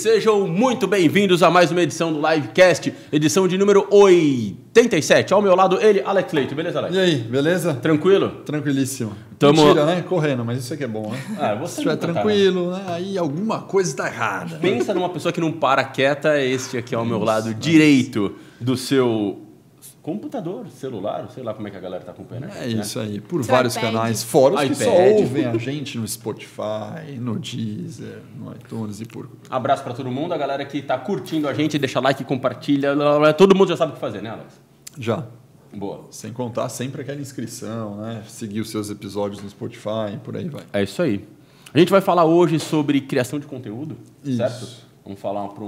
sejam muito bem-vindos a mais uma edição do Livecast, edição de número 87. Ao meu lado, ele, Alex Leite. Beleza, Alex? E aí, beleza? Tranquilo? Tranquilíssimo. Tamo... Mentira, né? Correndo, mas isso aqui é bom, né? Você Se estiver tranquilo, né? Aí alguma coisa está errada. Pensa numa pessoa que não para quieta, este aqui ao meu lado direito do seu... computador, celular, sei lá como é que a galera está acompanhando. É isso aí, por Seu vários iPad. canais, fora os que só iPad. ouvem a gente no Spotify, no Deezer, no iTunes e por... Abraço para todo mundo, a galera que está curtindo a gente, deixa like, compartilha, todo mundo já sabe o que fazer, né, Alex? Já. Boa. Sem contar sempre aquela inscrição, né? Seguir os seus episódios no Spotify, por aí vai. É isso aí. A gente vai falar hoje sobre criação de conteúdo, Isso. certo? Vamos falar para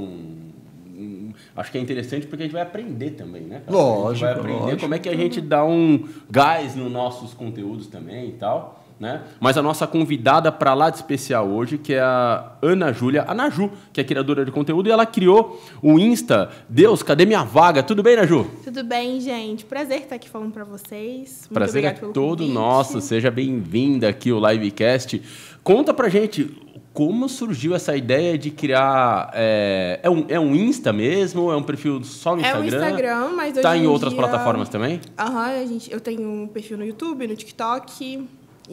acho que é interessante porque a gente vai aprender também, né, cara? Lógico, a gente vai aprender lógico. como é que a gente dá um gás nos nossos conteúdos também e tal, né? Mas a nossa convidada para lá de especial hoje, que é a Ana Júlia, a Naju, que é criadora de conteúdo, e ela criou o Insta Deus, cadê minha vaga? Tudo bem, Naju? Tudo bem, gente? Prazer estar aqui falando para vocês. Muito Prazer é obrigada pelo todo convite. nosso. Seja bem-vinda aqui ao Livecast. Conta pra gente como surgiu essa ideia de criar... É um Insta mesmo? É um perfil só no É Instagram? o Instagram, mas hoje Tá em em outras dia... plataformas também? Eu tenho um perfil no YouTube, no TikTok.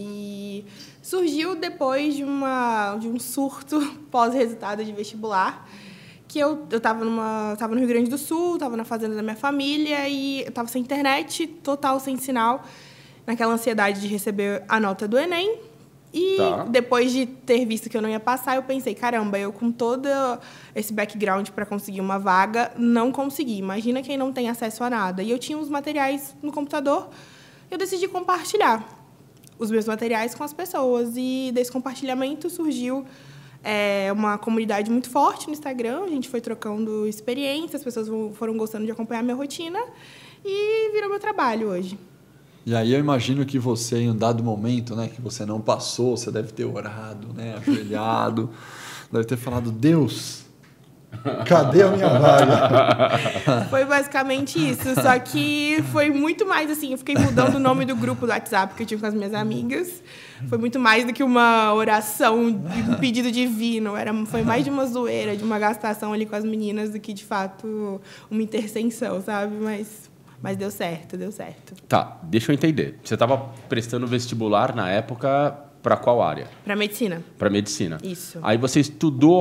E surgiu depois de um surto pós-resultado de vestibular. Que eu tava no Rio Grande do Sul, tava na fazenda da minha família e eu tava sem internet, total sem sinal, naquela ansiedade de receber a nota do Enem. E depois de ter visto que eu não ia passar, eu pensei, caramba, eu com todo esse background para conseguir uma vaga, não consegui. Imagina quem não tem acesso a nada. E eu tinha os materiais no computador, eu decidi compartilhar os meus materiais com as pessoas. E desse compartilhamento surgiu uma comunidade muito forte no Instagram. A gente foi trocando experiências, as pessoas foram gostando de acompanhar a minha rotina e virou meu trabalho hoje. E aí eu imagino que você, em um dado momento, né, que você não passou, você deve ter orado, né, ajoelhado, deve ter falado, Deus, cadê a minha vaga? Foi basicamente isso, só que foi muito mais assim, eu fiquei mudando o nome do grupo do WhatsApp que eu tinha com as minhas amigas, foi muito mais do que uma oração, um pedido divino, foi mais de uma zoeira, de uma gastação ali com as meninas do que, de fato, uma intercessão, sabe? Mas deu certo, deu certo. Tá, deixa eu entender. Você estava prestando vestibular na época para qual área? Para medicina. Para medicina. Isso. Aí você estudou,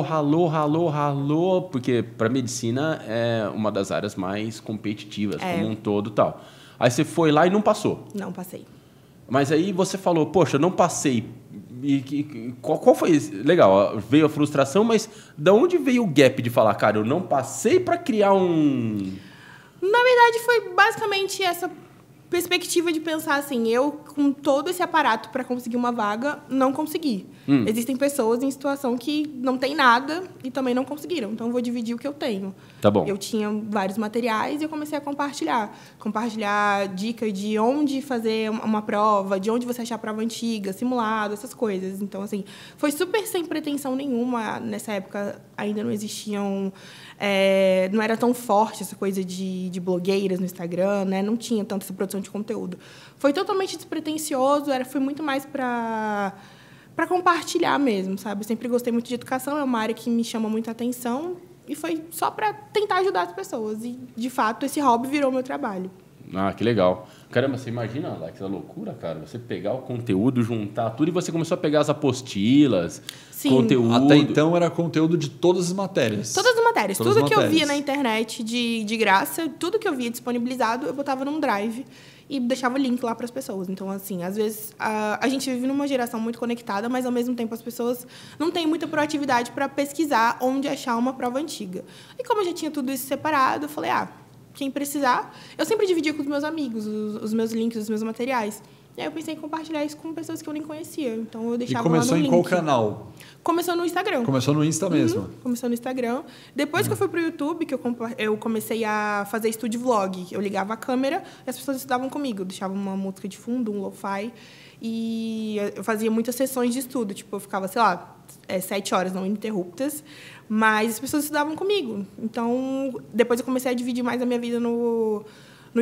ralou, porque para medicina é uma das áreas mais competitivas, como um todo e tal. Aí você foi lá e não passou. Não passei. Mas aí você falou, poxa, não passei. E qual foi? Legal, veio a frustração, mas da onde veio o gap de falar, cara, eu não passei para criar um... Na verdade, foi basicamente essa perspectiva de pensar assim, eu com todo esse aparato para conseguir uma vaga, não consegui. Existem pessoas em situação que não tem nada e também não conseguiram, então eu vou dividir o que eu tenho. Tá bom. Eu tinha vários materiais e eu comecei a compartilhar dicas de onde fazer uma prova, de onde você achar a prova antiga, simulado, essas coisas. Então, assim, foi super sem pretensão nenhuma. Nessa época ainda não existiam... não era tão forte essa coisa de blogueiras no Instagram, né? Não tinha tanta essa produção de conteúdo. Foi totalmente despretensioso, foi muito mais para compartilhar mesmo, sabe? Eu sempre gostei muito de educação, é uma área que me chama muita atenção e foi só para tentar ajudar as pessoas. E, de fato, esse hobby virou meu trabalho. Ah, que legal. Caramba, você imagina, Alex, a loucura, cara? Você pegar o conteúdo, juntar tudo e você começou a pegar as apostilas, Sim. conteúdo... Até então era conteúdo de todas as matérias. Todas as matérias. Todas Tudo as que eu matérias. via na internet de graça, tudo que eu via disponibilizado, eu botava num drive e deixava o link lá para as pessoas. Então, assim, às vezes, a gente vive numa geração muito conectada, mas, ao mesmo tempo, as pessoas não têm muita proatividade para pesquisar onde achar uma prova antiga. E como eu já tinha tudo isso separado, eu falei, quem precisar... Eu sempre dividia com os meus amigos os meus links, os meus materiais. E aí eu pensei em compartilhar isso com pessoas que eu nem conhecia. Então, eu deixava lá no link. E começou em qual canal? Começou no Instagram. Começou no Insta mesmo? Começou no Instagram. Depois que eu fui pro YouTube, que eu comecei a fazer estúdio vlog. Eu ligava a câmera e as pessoas estudavam comigo. Eu deixava uma música de fundo, um lo-fi. E eu fazia muitas sessões de estudo. Tipo, eu ficava, 7 horas não ininterruptas. Mas as pessoas estudavam comigo. Então, depois eu comecei a dividir mais a minha vida no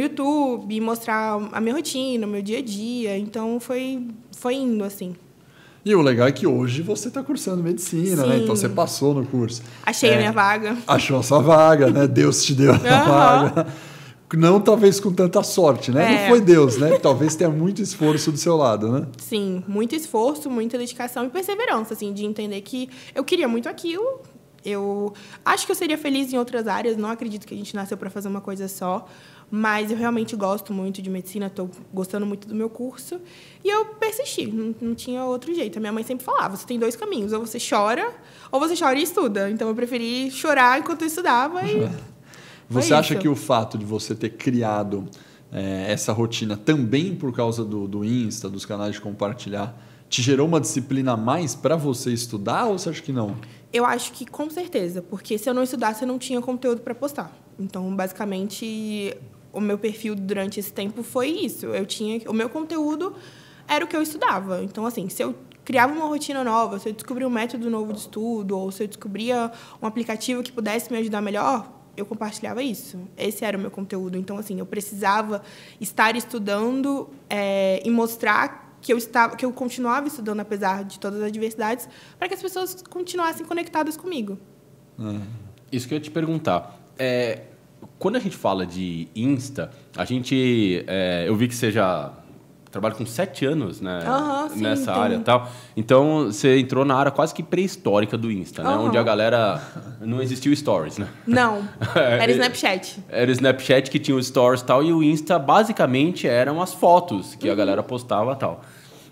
YouTube, mostrar a minha rotina, o meu dia a dia. Então, foi indo, assim. E o legal é que hoje você está cursando medicina, né? Então você passou no curso. Achei a minha vaga. Achou a sua vaga, né? Deus te deu a vaga. Não talvez com tanta sorte, né? Não foi Deus, né? Talvez tenha muito esforço do seu lado, né? Sim, muito esforço, muita dedicação e perseverança, assim, de entender que eu queria muito aquilo. Eu acho que eu seria feliz em outras áreas, não acredito que a gente nasceu para fazer uma coisa só, mas eu realmente gosto muito de medicina, estou gostando muito do meu curso, e eu persisti, não tinha outro jeito. A minha mãe sempre falava, você tem 2 caminhos, ou você chora e estuda. Então eu preferi chorar enquanto eu estudava e... Você acha que o fato de você ter criado essa rotina também por causa do Insta, dos canais de compartilhar, te gerou uma disciplina a mais para você estudar ou você acha que não? Eu acho que com certeza, porque se eu não estudasse, eu não tinha conteúdo para postar. Então, basicamente, o meu perfil durante esse tempo foi isso. O meu conteúdo era o que eu estudava. Então, assim, se eu criava uma rotina nova, se eu descobria um método novo de estudo, ou se eu descobria um aplicativo que pudesse me ajudar melhor, eu compartilhava isso. Esse era o meu conteúdo. Então, assim, eu precisava estar estudando e mostrar que eu continuava estudando apesar de todas as adversidades, para que as pessoas continuassem conectadas comigo. Isso que eu ia te perguntar. Quando a gente fala de Insta, eu vi que você já trabalha com 7 anos, né, sim, nessa área e tal. Então, você entrou na área quase que pré-histórica do Insta, né? Onde a galera... Não existia o Stories, né? Não, era Snapchat. Era o Snapchat que tinha o Stories e tal, e o Insta, basicamente, eram as fotos que a galera postava e tal.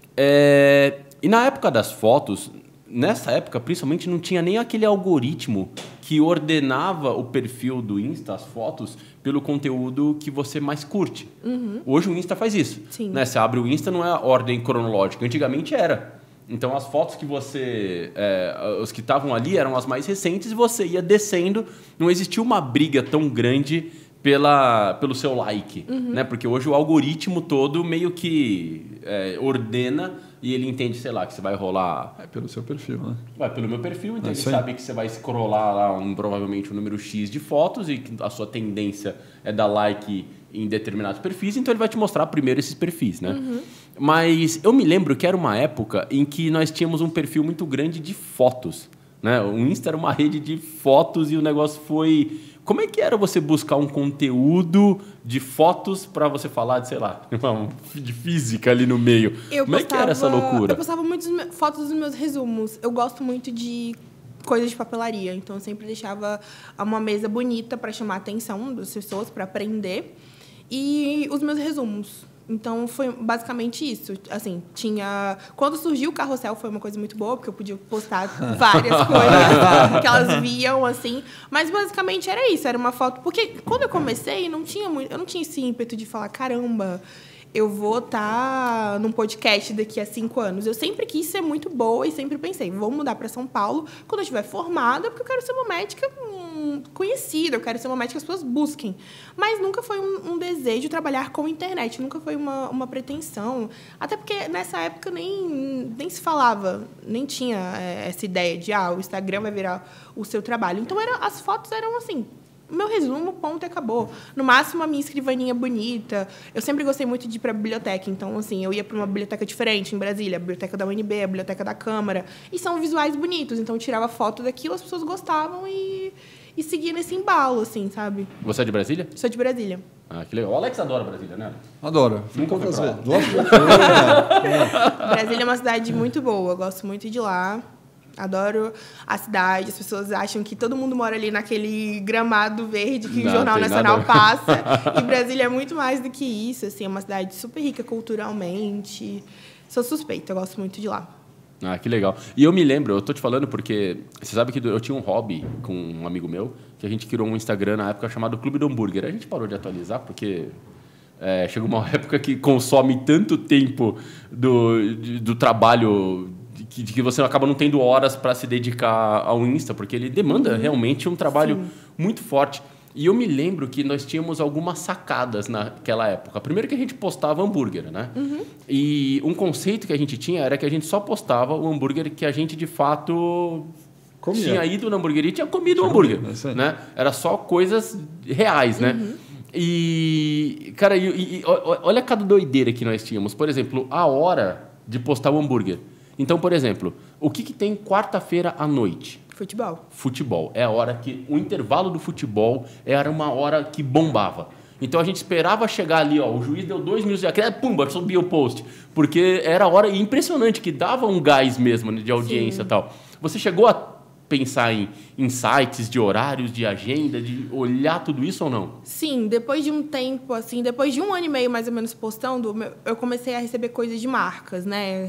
E na época das fotos, nessa época, principalmente, não tinha nem aquele algoritmo que ordenava o perfil do Insta, as fotos, pelo conteúdo que você mais curte. Hoje o Insta faz isso. Sim. Né? Você abre o Insta, não é a ordem cronológica. Antigamente era. Então, as fotos que você... os que estavam ali eram as mais recentes e você ia descendo. Não existia uma briga tão grande pelo seu like. Né? Porque hoje o algoritmo todo meio que ordena e ele entende, sei lá, que você vai rolar... pelo seu perfil, né? Vai pelo meu perfil, então ele sabe que você vai scrollar lá provavelmente um número X de fotos e que a sua tendência é dar like em determinados perfis, então ele vai te mostrar primeiro esses perfis, né? Mas eu me lembro que era uma época em que nós tínhamos um perfil muito grande de fotos, né? O Insta era uma rede de fotos e o negócio foi... Como é que era você buscar um conteúdo de fotos para você falar de, sei lá, de física ali no meio? Como é que era essa loucura? Eu postava muitas fotos dos meus resumos. Eu gosto muito de coisas de papelaria, então eu sempre deixava uma mesa bonita para chamar a atenção das pessoas, para aprender. E os meus resumos. Então, foi basicamente isso. Assim, quando surgiu o Carrossel, foi uma coisa muito boa, porque eu podia postar várias coisas que elas viam, assim. Mas, basicamente, era isso. Era uma foto... Porque, quando eu comecei, eu não tinha esse ímpeto de falar, caramba, eu vou estar num podcast daqui a 5 anos. Eu sempre quis ser muito boa e sempre pensei, vou mudar para São Paulo quando eu estiver formada, porque eu quero ser uma médica conhecida, eu quero ser uma médica que as pessoas busquem. Mas nunca foi um desejo trabalhar com internet, nunca foi uma pretensão. Até porque nessa época nem se falava, nem tinha essa ideia de o Instagram vai virar o seu trabalho. Então as fotos eram assim, meu resumo, ponto, e acabou. No máximo, a minha escrivaninha bonita. Eu sempre gostei muito de ir para a biblioteca. Então, assim, eu ia para uma biblioteca diferente em Brasília, a biblioteca da UNB, a biblioteca da Câmara. E são visuais bonitos. Então, eu tirava foto daquilo, as pessoas gostavam e seguia nesse embalo, assim, sabe? Você é de Brasília? Sou de Brasília. Ah, que legal. O Alex adora Brasília, né? Adoro. Nunca foi pra lá. Brasília é uma cidade muito boa. Eu gosto muito de lá. Adoro a cidade. As pessoas acham que todo mundo mora ali naquele gramado verde que o Jornal Nacional passa. E Brasília é muito mais do que isso. Assim, é uma cidade super rica culturalmente. Sou suspeita, eu gosto muito de lá. Ah, que legal. E eu me lembro, eu tô te falando porque você sabe que eu tinha um hobby com um amigo meu, que a gente criou um Instagram na época chamado Clube do Hambúrguer. A gente parou de atualizar porque chegou uma época que consome tanto tempo do trabalho que você acaba não tendo horas para se dedicar ao Insta, porque ele demanda realmente um trabalho muito forte. E eu me lembro que nós tínhamos algumas sacadas naquela época. Primeiro que a gente postava hambúrguer, né? E um conceito que a gente tinha era que a gente só postava o hambúrguer que a gente, de fato, tinha ido na hamburgueria e tinha comido o hambúrguer. Né? Era só coisas reais, né? E, cara, olha cada doideira que nós tínhamos. Por exemplo, a hora de postar o hambúrguer. Então, por exemplo, o que tem quarta-feira à noite? Futebol. Futebol. É a hora que... O intervalo do futebol era uma hora que bombava. Então, a gente esperava chegar ali, ó, o juiz deu 2 minutos de acréscimo, pumba, subia o post. Porque era a hora impressionante, que dava um gás mesmo, né, de audiência e tal. Você chegou a pensar em sites de horários, de agenda, de olhar tudo isso ou não? Sim, depois de um tempo, assim, depois de 1 ano e meio mais ou menos postando, eu comecei a receber coisas de marcas, né?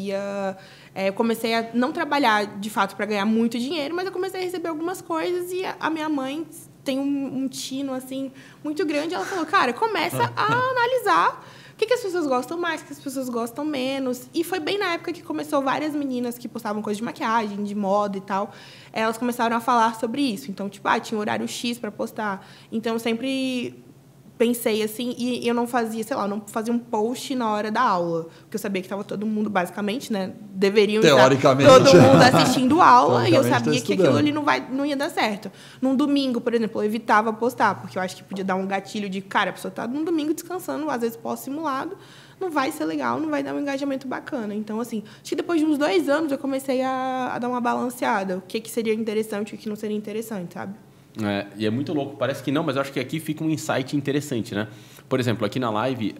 Eu comecei a não trabalhar de fato para ganhar muito dinheiro, mas eu comecei a receber algumas coisas e a minha mãe tem um tino assim muito grande. Ela falou, cara, começa a analisar o que as pessoas gostam mais, o que as pessoas gostam menos. E foi bem na época que começou várias meninas que postavam coisas de maquiagem, de moda e tal. Elas começaram a falar sobre isso. Então, tipo, tinha um horário X para postar. Então, eu sempre pensei assim, e eu não fazia, sei lá, não fazia um post na hora da aula. Porque eu sabia que estava todo mundo, basicamente, né? Deveriam estar todo mundo assistindo aula. E eu sabia que aquilo ali não ia dar certo. Num domingo, por exemplo, eu evitava postar, porque eu acho que podia dar um gatilho de, cara, a pessoa está num domingo descansando, às vezes pós-simulado, não vai ser legal, não vai dar um engajamento bacana. Então, assim, acho que depois de uns 2 anos eu comecei a dar uma balanceada. O que seria interessante e o que não seria interessante, sabe? E é muito louco, parece que não, mas eu acho que aqui fica um insight interessante, né? Por exemplo, aqui na live,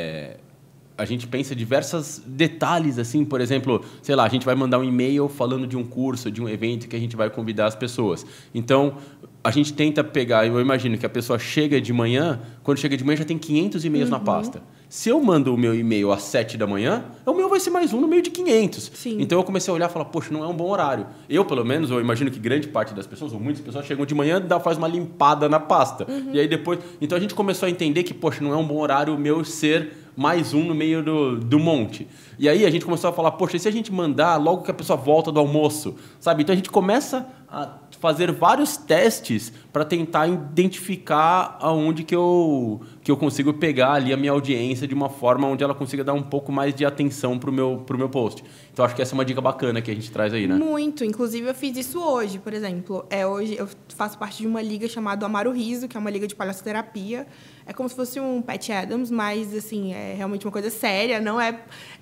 a gente pensa diversos detalhes, assim, por exemplo, sei lá, a gente vai mandar um e-mail falando de um curso, de um evento que a gente vai convidar as pessoas. Então, a gente tenta pegar, eu imagino que a pessoa chega de manhã, quando chega de manhã já tem 500 e-mails na pasta. Se eu mando o meu e-mail às 7 da manhã, o meu vai ser mais um no meio de 500. Sim. Então eu comecei a olhar e falar, poxa, não é um bom horário. Eu, pelo menos, eu imagino que grande parte das pessoas, ou muitas pessoas, chegam de manhã e faz uma limpada na pasta. E aí depois... Então a gente começou a entender que, poxa, não é um bom horário o meu ser mais um no meio do monte. E aí a gente começou a falar, poxa, e se a gente mandar logo que a pessoa volta do almoço, sabe? Então a gente começa a fazer vários testes para tentar identificar aonde que eu consigo pegar ali a minha audiência de uma forma onde ela consiga dar um pouco mais de atenção pro meu post. Então acho que essa é uma dica bacana que a gente traz aí, né? Muito. Inclusive eu fiz isso hoje, por exemplo. Hoje eu faço parte de uma liga chamada Amar o Riso, que é uma liga de palhaçoterapia. É como se fosse um Patch Adams, mas assim, é realmente uma coisa séria, não é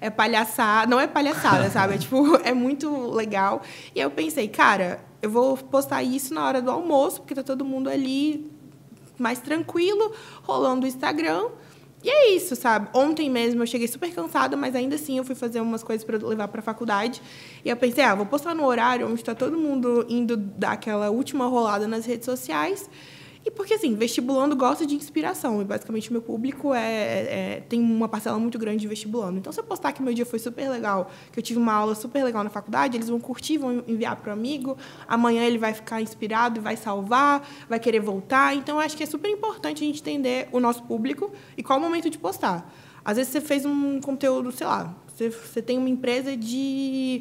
palhaçada, sabe? É muito legal. E aí eu pensei, cara, eu vou postar isso na hora do almoço, porque tá todo mundo ali mais tranquilo, rolando o Instagram. E é isso, sabe? Ontem mesmo eu cheguei super cansada, mas ainda assim eu fui fazer umas coisas para levar para a faculdade. E eu pensei, vou postar no horário onde está todo mundo indo dar aquela última rolada nas redes sociais. E porque, assim, vestibulando gosta de inspiração. E, basicamente, o meu público tem uma parcela muito grande de vestibulando. Então, se eu postar que meu dia foi super legal, que eu tive uma aula super legal na faculdade, eles vão curtir, vão enviar para o amigo. Amanhã ele vai ficar inspirado, vai salvar, vai querer voltar. Então, eu acho que é super importante a gente entender o nosso público e qual é o momento de postar. Às vezes, você fez um conteúdo, sei lá, você tem uma empresa de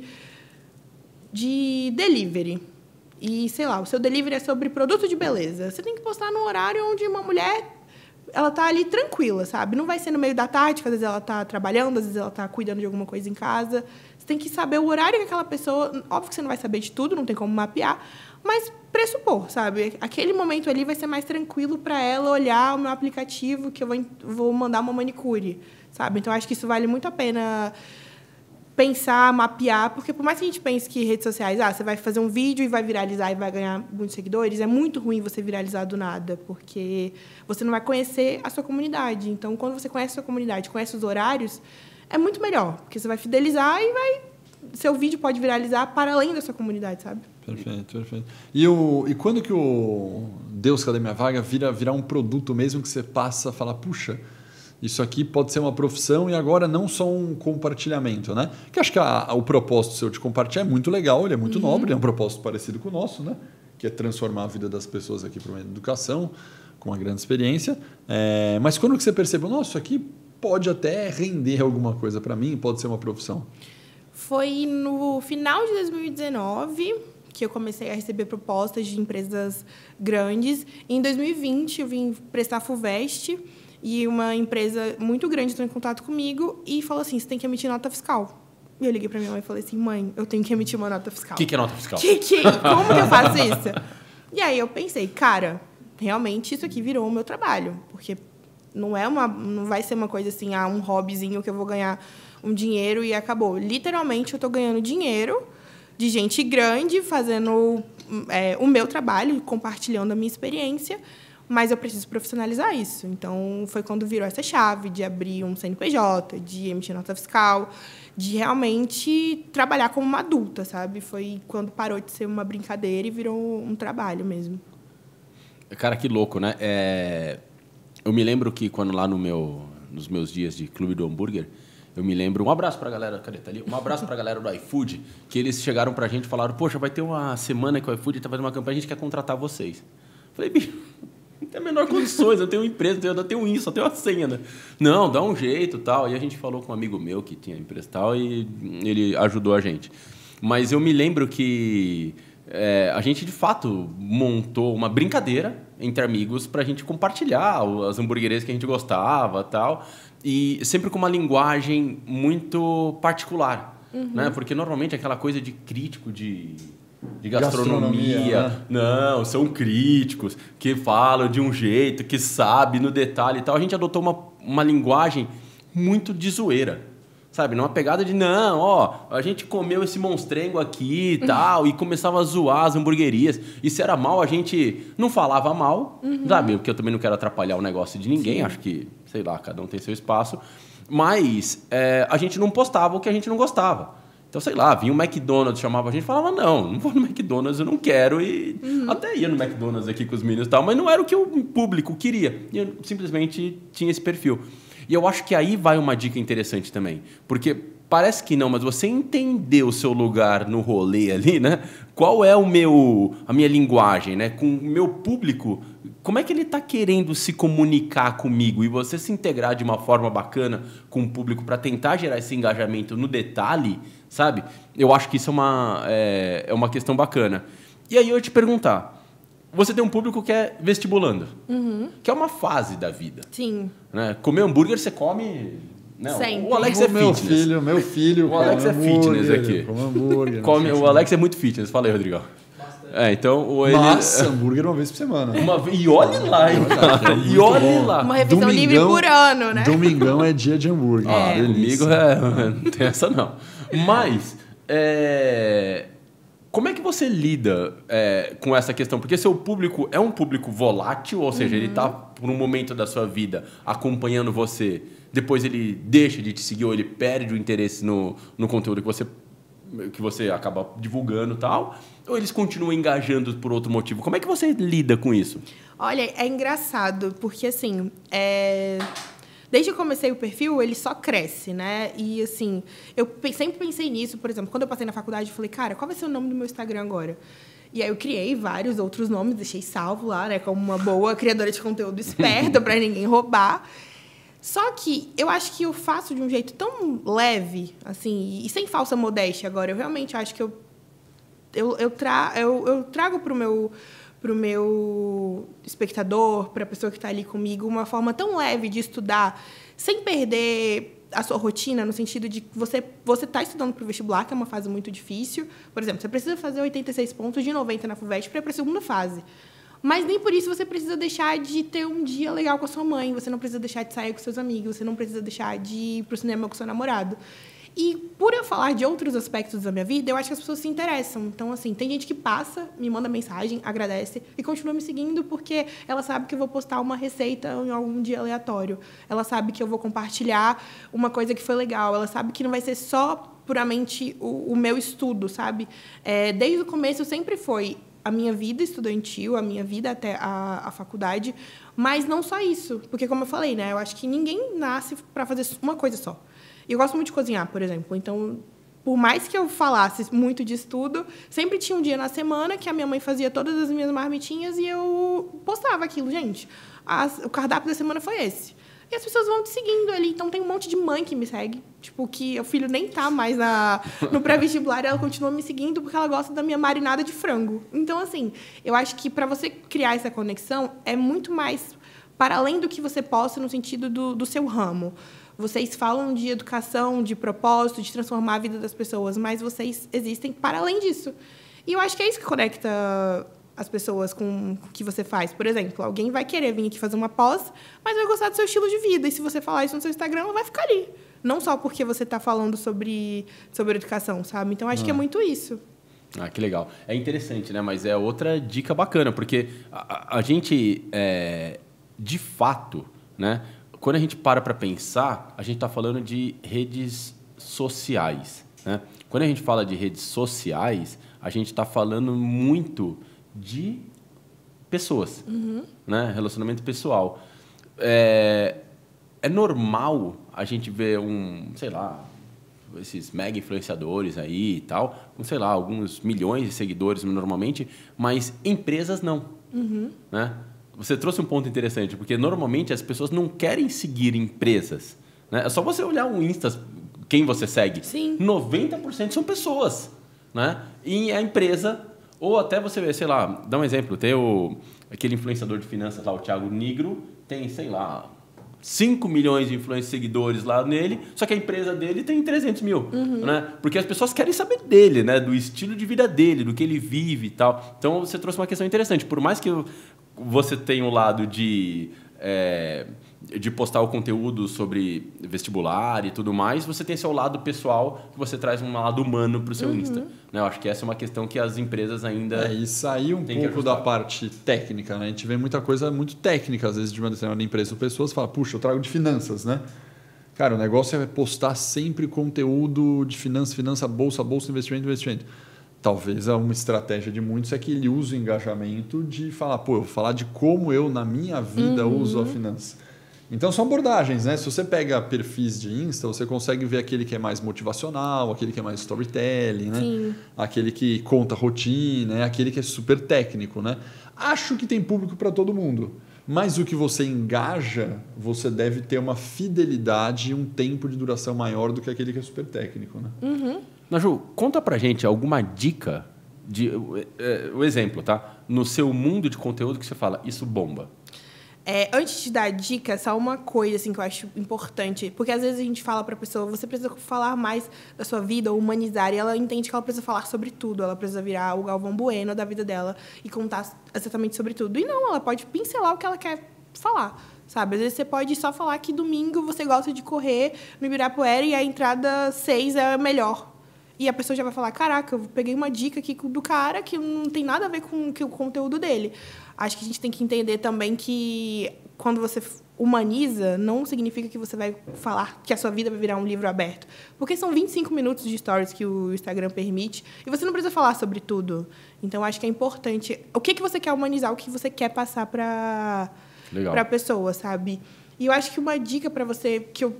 delivery. E, sei lá, o seu delivery é sobre produto de beleza. Você tem que postar num horário onde uma mulher, ela tá ali tranquila, sabe? Não vai ser no meio da tarde, que às vezes ela tá trabalhando, às vezes ela tá cuidando de alguma coisa em casa. Você tem que saber o horário que aquela pessoa... Óbvio que você não vai saber de tudo, não tem como mapear, mas pressupor, sabe? Aquele momento ali vai ser mais tranquilo para ela olhar o meu aplicativo que eu vou mandar uma manicure, sabe? Então, acho que isso vale muito a pena... pensar, mapear, porque por mais que a gente pense que redes sociais, você vai fazer um vídeo e vai viralizar e vai ganhar muitos seguidores, é muito ruim você viralizar do nada, porque você não vai conhecer a sua comunidade. Então, quando você conhece a sua comunidade, conhece os horários, é muito melhor, porque você vai fidelizar e seu vídeo pode viralizar para além da sua comunidade, sabe? Perfeito, perfeito. E quando que o Deus, cadê minha vaga virar um produto mesmo que você passa a falar, puxa, isso aqui pode ser uma profissão e agora não só um compartilhamento, né? Que acho que o propósito seu de compartilhar é muito legal, ele é muito nobre, é um propósito parecido com o nosso, né? Que é transformar a vida das pessoas aqui para uma educação, com uma grande experiência. Mas quando que você percebeu, nossa, isso aqui pode até render alguma coisa para mim, pode ser uma profissão? Foi no final de 2019 que eu comecei a receber propostas de empresas grandes. Em 2020, eu vim prestar FUVEST, e uma empresa muito grande entrou em contato comigo e falou assim, você tem que emitir nota fiscal. E eu liguei para minha mãe e falei assim, mãe, eu tenho que emitir uma nota fiscal. O que é nota fiscal? Como que eu faço isso? E aí eu pensei, cara, realmente isso aqui virou o meu trabalho. Porque não vai ser uma coisa assim, um hobbyzinho que eu vou ganhar um dinheiro e acabou. Literalmente, eu estou ganhando dinheiro de gente grande, fazendo o meu trabalho, compartilhando a minha experiência, mas eu preciso profissionalizar isso. Então, foi quando virou essa chave de abrir um CNPJ, de emitir nota fiscal, de realmente trabalhar como uma adulta, sabe? Foi quando parou de ser uma brincadeira e virou um trabalho mesmo. Cara, que louco, né? Eu me lembro que quando lá nos meus dias de Clube do Hambúrguer, eu me lembro... Um abraço pra galera... Cadê? Tá ali? Um abraço pra galera do iFood, que eles chegaram pra gente e falaram, poxa, vai ter uma semana que o iFood tá fazendo uma campanha, a gente quer contratar vocês. Falei, bicho, não tem a menor condições, eu tenho uma empresa, eu tenho isso, eu tenho uma senha, né? Não, dá um jeito e tal. E a gente falou com um amigo meu que tinha empresa e tal, e ele ajudou a gente. Mas eu me lembro que a gente, de fato, montou uma brincadeira entre amigos para a gente compartilhar as hamburguerias que a gente gostava e tal, e sempre com uma linguagem muito particular, né? Porque normalmente aquela coisa de crítico de gastronomia, né? Não, são críticos que falam de um jeito, que sabe no detalhe e tal. A gente adotou uma linguagem muito de zoeira, sabe? Numa pegada de, não, ó, a gente comeu esse monstrengo aqui e tal, e começava a zoar as hamburguerias. E se era mal, a gente não falava mal, sabe? Porque eu também não quero atrapalhar o negócio de ninguém, acho que, sei lá, cada um tem seu espaço. Mas a gente não postava o que a gente não gostava. Então, sei lá, vinha o McDonald's, chamava a gente e falava, não vou no McDonald's, eu não quero. E até ia no McDonald's aqui com os meninos e tal, mas não era o que o público queria. E eu simplesmente tinha esse perfil. E eu acho que aí vai uma dica interessante também. Porque parece que não, mas você entender o seu lugar no rolê ali, né? Qual é a minha linguagem, né? Com o meu público, como é que ele está querendo se comunicar comigo? E você se integrar de uma forma bacana com o público para tentar gerar esse engajamento no detalhe, sabe? Eu acho que isso é uma questão bacana. E aí eu ia te perguntar, você tem um público que é vestibulando, que é uma fase da vida. Sim. Né? Comer hambúrguer, você come... Né? Sempre. O Alex é fitness. Meu filho. O Alex é fitness aqui. Come hambúrguer. O Alex é muito fitness. Fala aí, Rodrigão. Então, Massa, hambúrguer uma vez por semana. E olhe lá, hein, cara. E olhe lá. Uma refeição livre por ano, né? Domingão é dia de hambúrguer. Comigo não tem essa não. Mas, como é que você lida com essa questão? Porque seu público é um público volátil, ou seja, ele está por um momento da sua vida acompanhando você, depois ele deixa de te seguir ou ele perde o interesse no conteúdo que você acaba divulgando e tal, ou eles continuam engajando por outro motivo? Como é que você lida com isso? Olha, é engraçado, porque assim, desde que eu comecei o perfil, ele só cresce, né? E assim, eu sempre pensei nisso, por exemplo, quando eu passei na faculdade, eu falei, cara, qual vai ser o nome do meu Instagram agora? E aí eu criei vários outros nomes, deixei salvo lá, né? Como uma boa criadora de conteúdo esperta, para ninguém roubar. Só que eu acho que eu faço de um jeito tão leve, assim, e sem falsa modéstia agora. Eu realmente acho que eu trago para o meu espectador, para a pessoa que está ali comigo, uma forma tão leve de estudar, sem perder a sua rotina, no sentido de que você está estudando para o vestibular, que é uma fase muito difícil. Por exemplo, você precisa fazer 86 pontos de 90 na FUVEST para ir para a segunda fase. Mas nem por isso você precisa deixar de ter um dia legal com a sua mãe, você não precisa deixar de sair com seus amigos, você não precisa deixar de ir para o cinema com seu namorado. E por eu falar de outros aspectos da minha vida, eu acho que as pessoas se interessam. Então, assim, tem gente que passa, me manda mensagem, agradece e continua me seguindo porque ela sabe que eu vou postar uma receita em algum dia aleatório. Ela sabe que eu vou compartilhar uma coisa que foi legal. Ela sabe que não vai ser só puramente o meu estudo, sabe? Desde o começo sempre foi a minha vida estudantil, a minha vida até a faculdade, mas não só isso. Porque, como eu falei, né, eu acho que ninguém nasce para fazer uma coisa só. Eu gosto muito de cozinhar, por exemplo. Então, por mais que eu falasse muito de estudo, sempre tinha um dia na semana que a minha mãe fazia todas as minhas marmitinhas e eu postava aquilo. Gente, o cardápio da semana foi esse. E as pessoas vão te seguindo ali. Então, tem um monte de mãe que me segue. Tipo, que o filho nem tá mais no pré-vestibular e ela continua me seguindo porque ela gosta da minha marinada de frango. Então, assim, eu acho que para você criar essa conexão é muito mais para além do que você posta no sentido do seu ramo. Vocês falam de educação, de propósito, de transformar a vida das pessoas, mas vocês existem para além disso. E eu acho que é isso que conecta as pessoas com o que você faz. Por exemplo, alguém vai querer vir aqui fazer uma pós, mas vai gostar do seu estilo de vida. E se você falar isso no seu Instagram, ela vai ficar ali. Não só porque você está falando sobre educação, sabe? Então, acho que é muito isso. Ah, que legal. É interessante, né? Mas é outra dica bacana, porque a gente, de fato, né? Quando a gente para pensar, a gente está falando de redes sociais, né? Quando a gente fala de redes sociais, a gente está falando muito de pessoas, né? Relacionamento pessoal. É normal a gente ver sei lá, esses mega influenciadores aí e tal, com, sei lá, alguns milhões de seguidores normalmente, mas empresas não, né? Você trouxe um ponto interessante, porque normalmente as pessoas não querem seguir empresas, né? É só você olhar o Insta, quem você segue. Sim. 90% são pessoas, né? E a empresa, ou até você vê, sei lá, dá um exemplo, tem aquele influenciador de finanças lá, o Thiago Nigro, tem, sei lá, 5 milhões de seguidores lá nele, só que a empresa dele tem 300 mil, né? Porque as pessoas querem saber dele, né? Do estilo de vida dele, do que ele vive e tal. Então, você trouxe uma questão interessante. Por mais que você tenha o lado de postar o conteúdo sobre vestibular e tudo mais, você tem seu lado pessoal, que você traz um lado humano para o seu Insta. Né? Eu acho que essa é uma questão que as empresas ainda... E sair um pouco da parte técnica, né? A gente vê muita coisa muito técnica, às vezes, de uma determinada empresa ou pessoas falam, puxa, eu trago de finanças, né? Cara, o negócio é postar sempre conteúdo de finança, bolsa, investimento. Talvez uma estratégia de muitos é que ele usa o engajamento de falar, eu vou falar de como eu, na minha vida, uso a finança. Então, são abordagens, né? Se você pega perfis de Insta, você consegue ver aquele que é mais motivacional, aquele que é mais storytelling, né? Sim. Aquele que conta rotina, aquele que é super técnico, né? Acho que tem público para todo mundo. Mas o que você engaja, você deve ter uma fidelidade e um tempo de duração maior do que aquele que é super técnico, né? Naju, conta pra gente alguma dica, o exemplo, tá? No seu mundo de conteúdo que você fala, isso bomba. Antes de dar dica, só uma coisa assim, que eu acho importante. Porque às vezes a gente fala pra pessoa, você precisa falar mais da sua vida, ou humanizar. E ela entende que ela precisa falar sobre tudo. Ela precisa virar o Galvão Bueno da vida dela e contar exatamente sobre tudo. E não, ela pode pincelar o que ela quer falar. Sabe? Às vezes você pode só falar que domingo você gosta de correr no Ibirapuera e a entrada 6 é a melhor. E a pessoa já vai falar, caraca, eu peguei uma dica aqui do cara que não tem nada a ver com o conteúdo dele. Acho que a gente tem que entender também que quando você humaniza, não significa que você vai falar que a sua vida vai virar um livro aberto. Porque são 25 minutos de stories que o Instagram permite e você não precisa falar sobre tudo. Então, acho que é importante. O que você quer humanizar, o que você quer passar para a pessoa, sabe? E eu acho que uma dica para você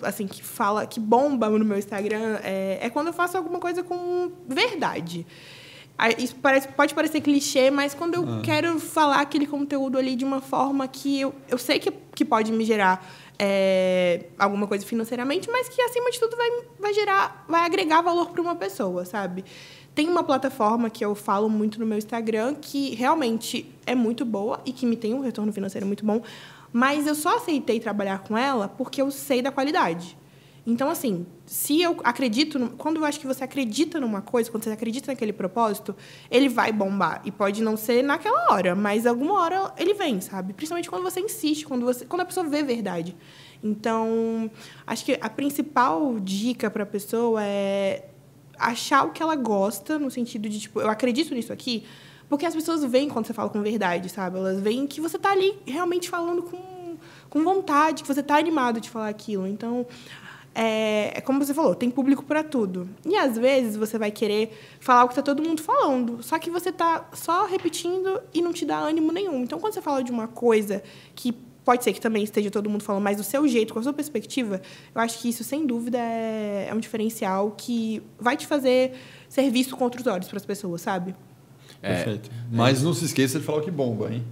que bomba no meu Instagram é quando eu faço alguma coisa com verdade. Isso pode parecer clichê, mas quando eu quero falar aquele conteúdo ali de uma forma que eu sei que pode me gerar alguma coisa financeiramente, mas que, acima de tudo, vai agregar valor para uma pessoa, sabe? Tem uma plataforma que eu falo muito no meu Instagram que realmente é muito boa e que me tem um retorno financeiro muito bom, mas eu só aceitei trabalhar com ela porque eu sei da qualidade. Então, assim, se eu acredito... Quando eu acho que você acredita numa coisa, quando você acredita naquele propósito, ele vai bombar. E pode não ser naquela hora, mas alguma hora ele vem, sabe? Principalmente quando você insiste, quando a pessoa vê verdade. Então, acho que a principal dica para a pessoa é achar o que ela gosta, no sentido de, tipo, eu acredito nisso aqui, porque as pessoas veem quando você fala com verdade, sabe? Elas veem que você está ali realmente falando com vontade, que você está animado de falar aquilo. Então... como você falou, tem público para tudo. E, às vezes, você vai querer falar o que está todo mundo falando, só que você está só repetindo e não te dá ânimo nenhum. Então, quando você fala de uma coisa que pode ser que também esteja todo mundo falando, mas do seu jeito, com a sua perspectiva, eu acho que isso, sem dúvida, é um diferencial que vai te fazer ser visto com outros olhos para as pessoas, sabe? Perfeito. Mas não se esqueça de falar o que bomba, hein?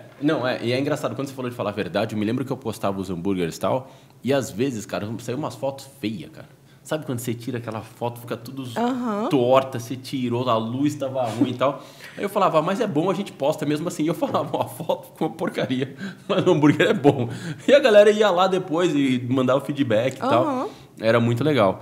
E é engraçado, quando você falou de falar a verdade, eu me lembro que eu postava os hambúrgueres e tal, e às vezes, cara, saiu umas fotos feias, cara. Sabe quando você tira aquela foto, fica tudo torta, você tirou, a luz estava ruim e tal. Aí eu falava, mas é bom, a gente posta mesmo assim. E eu falava, a foto ficou uma porcaria, mas o hambúrguer é bom. E a galera ia lá depois e mandava o feedback e tal. Era muito legal.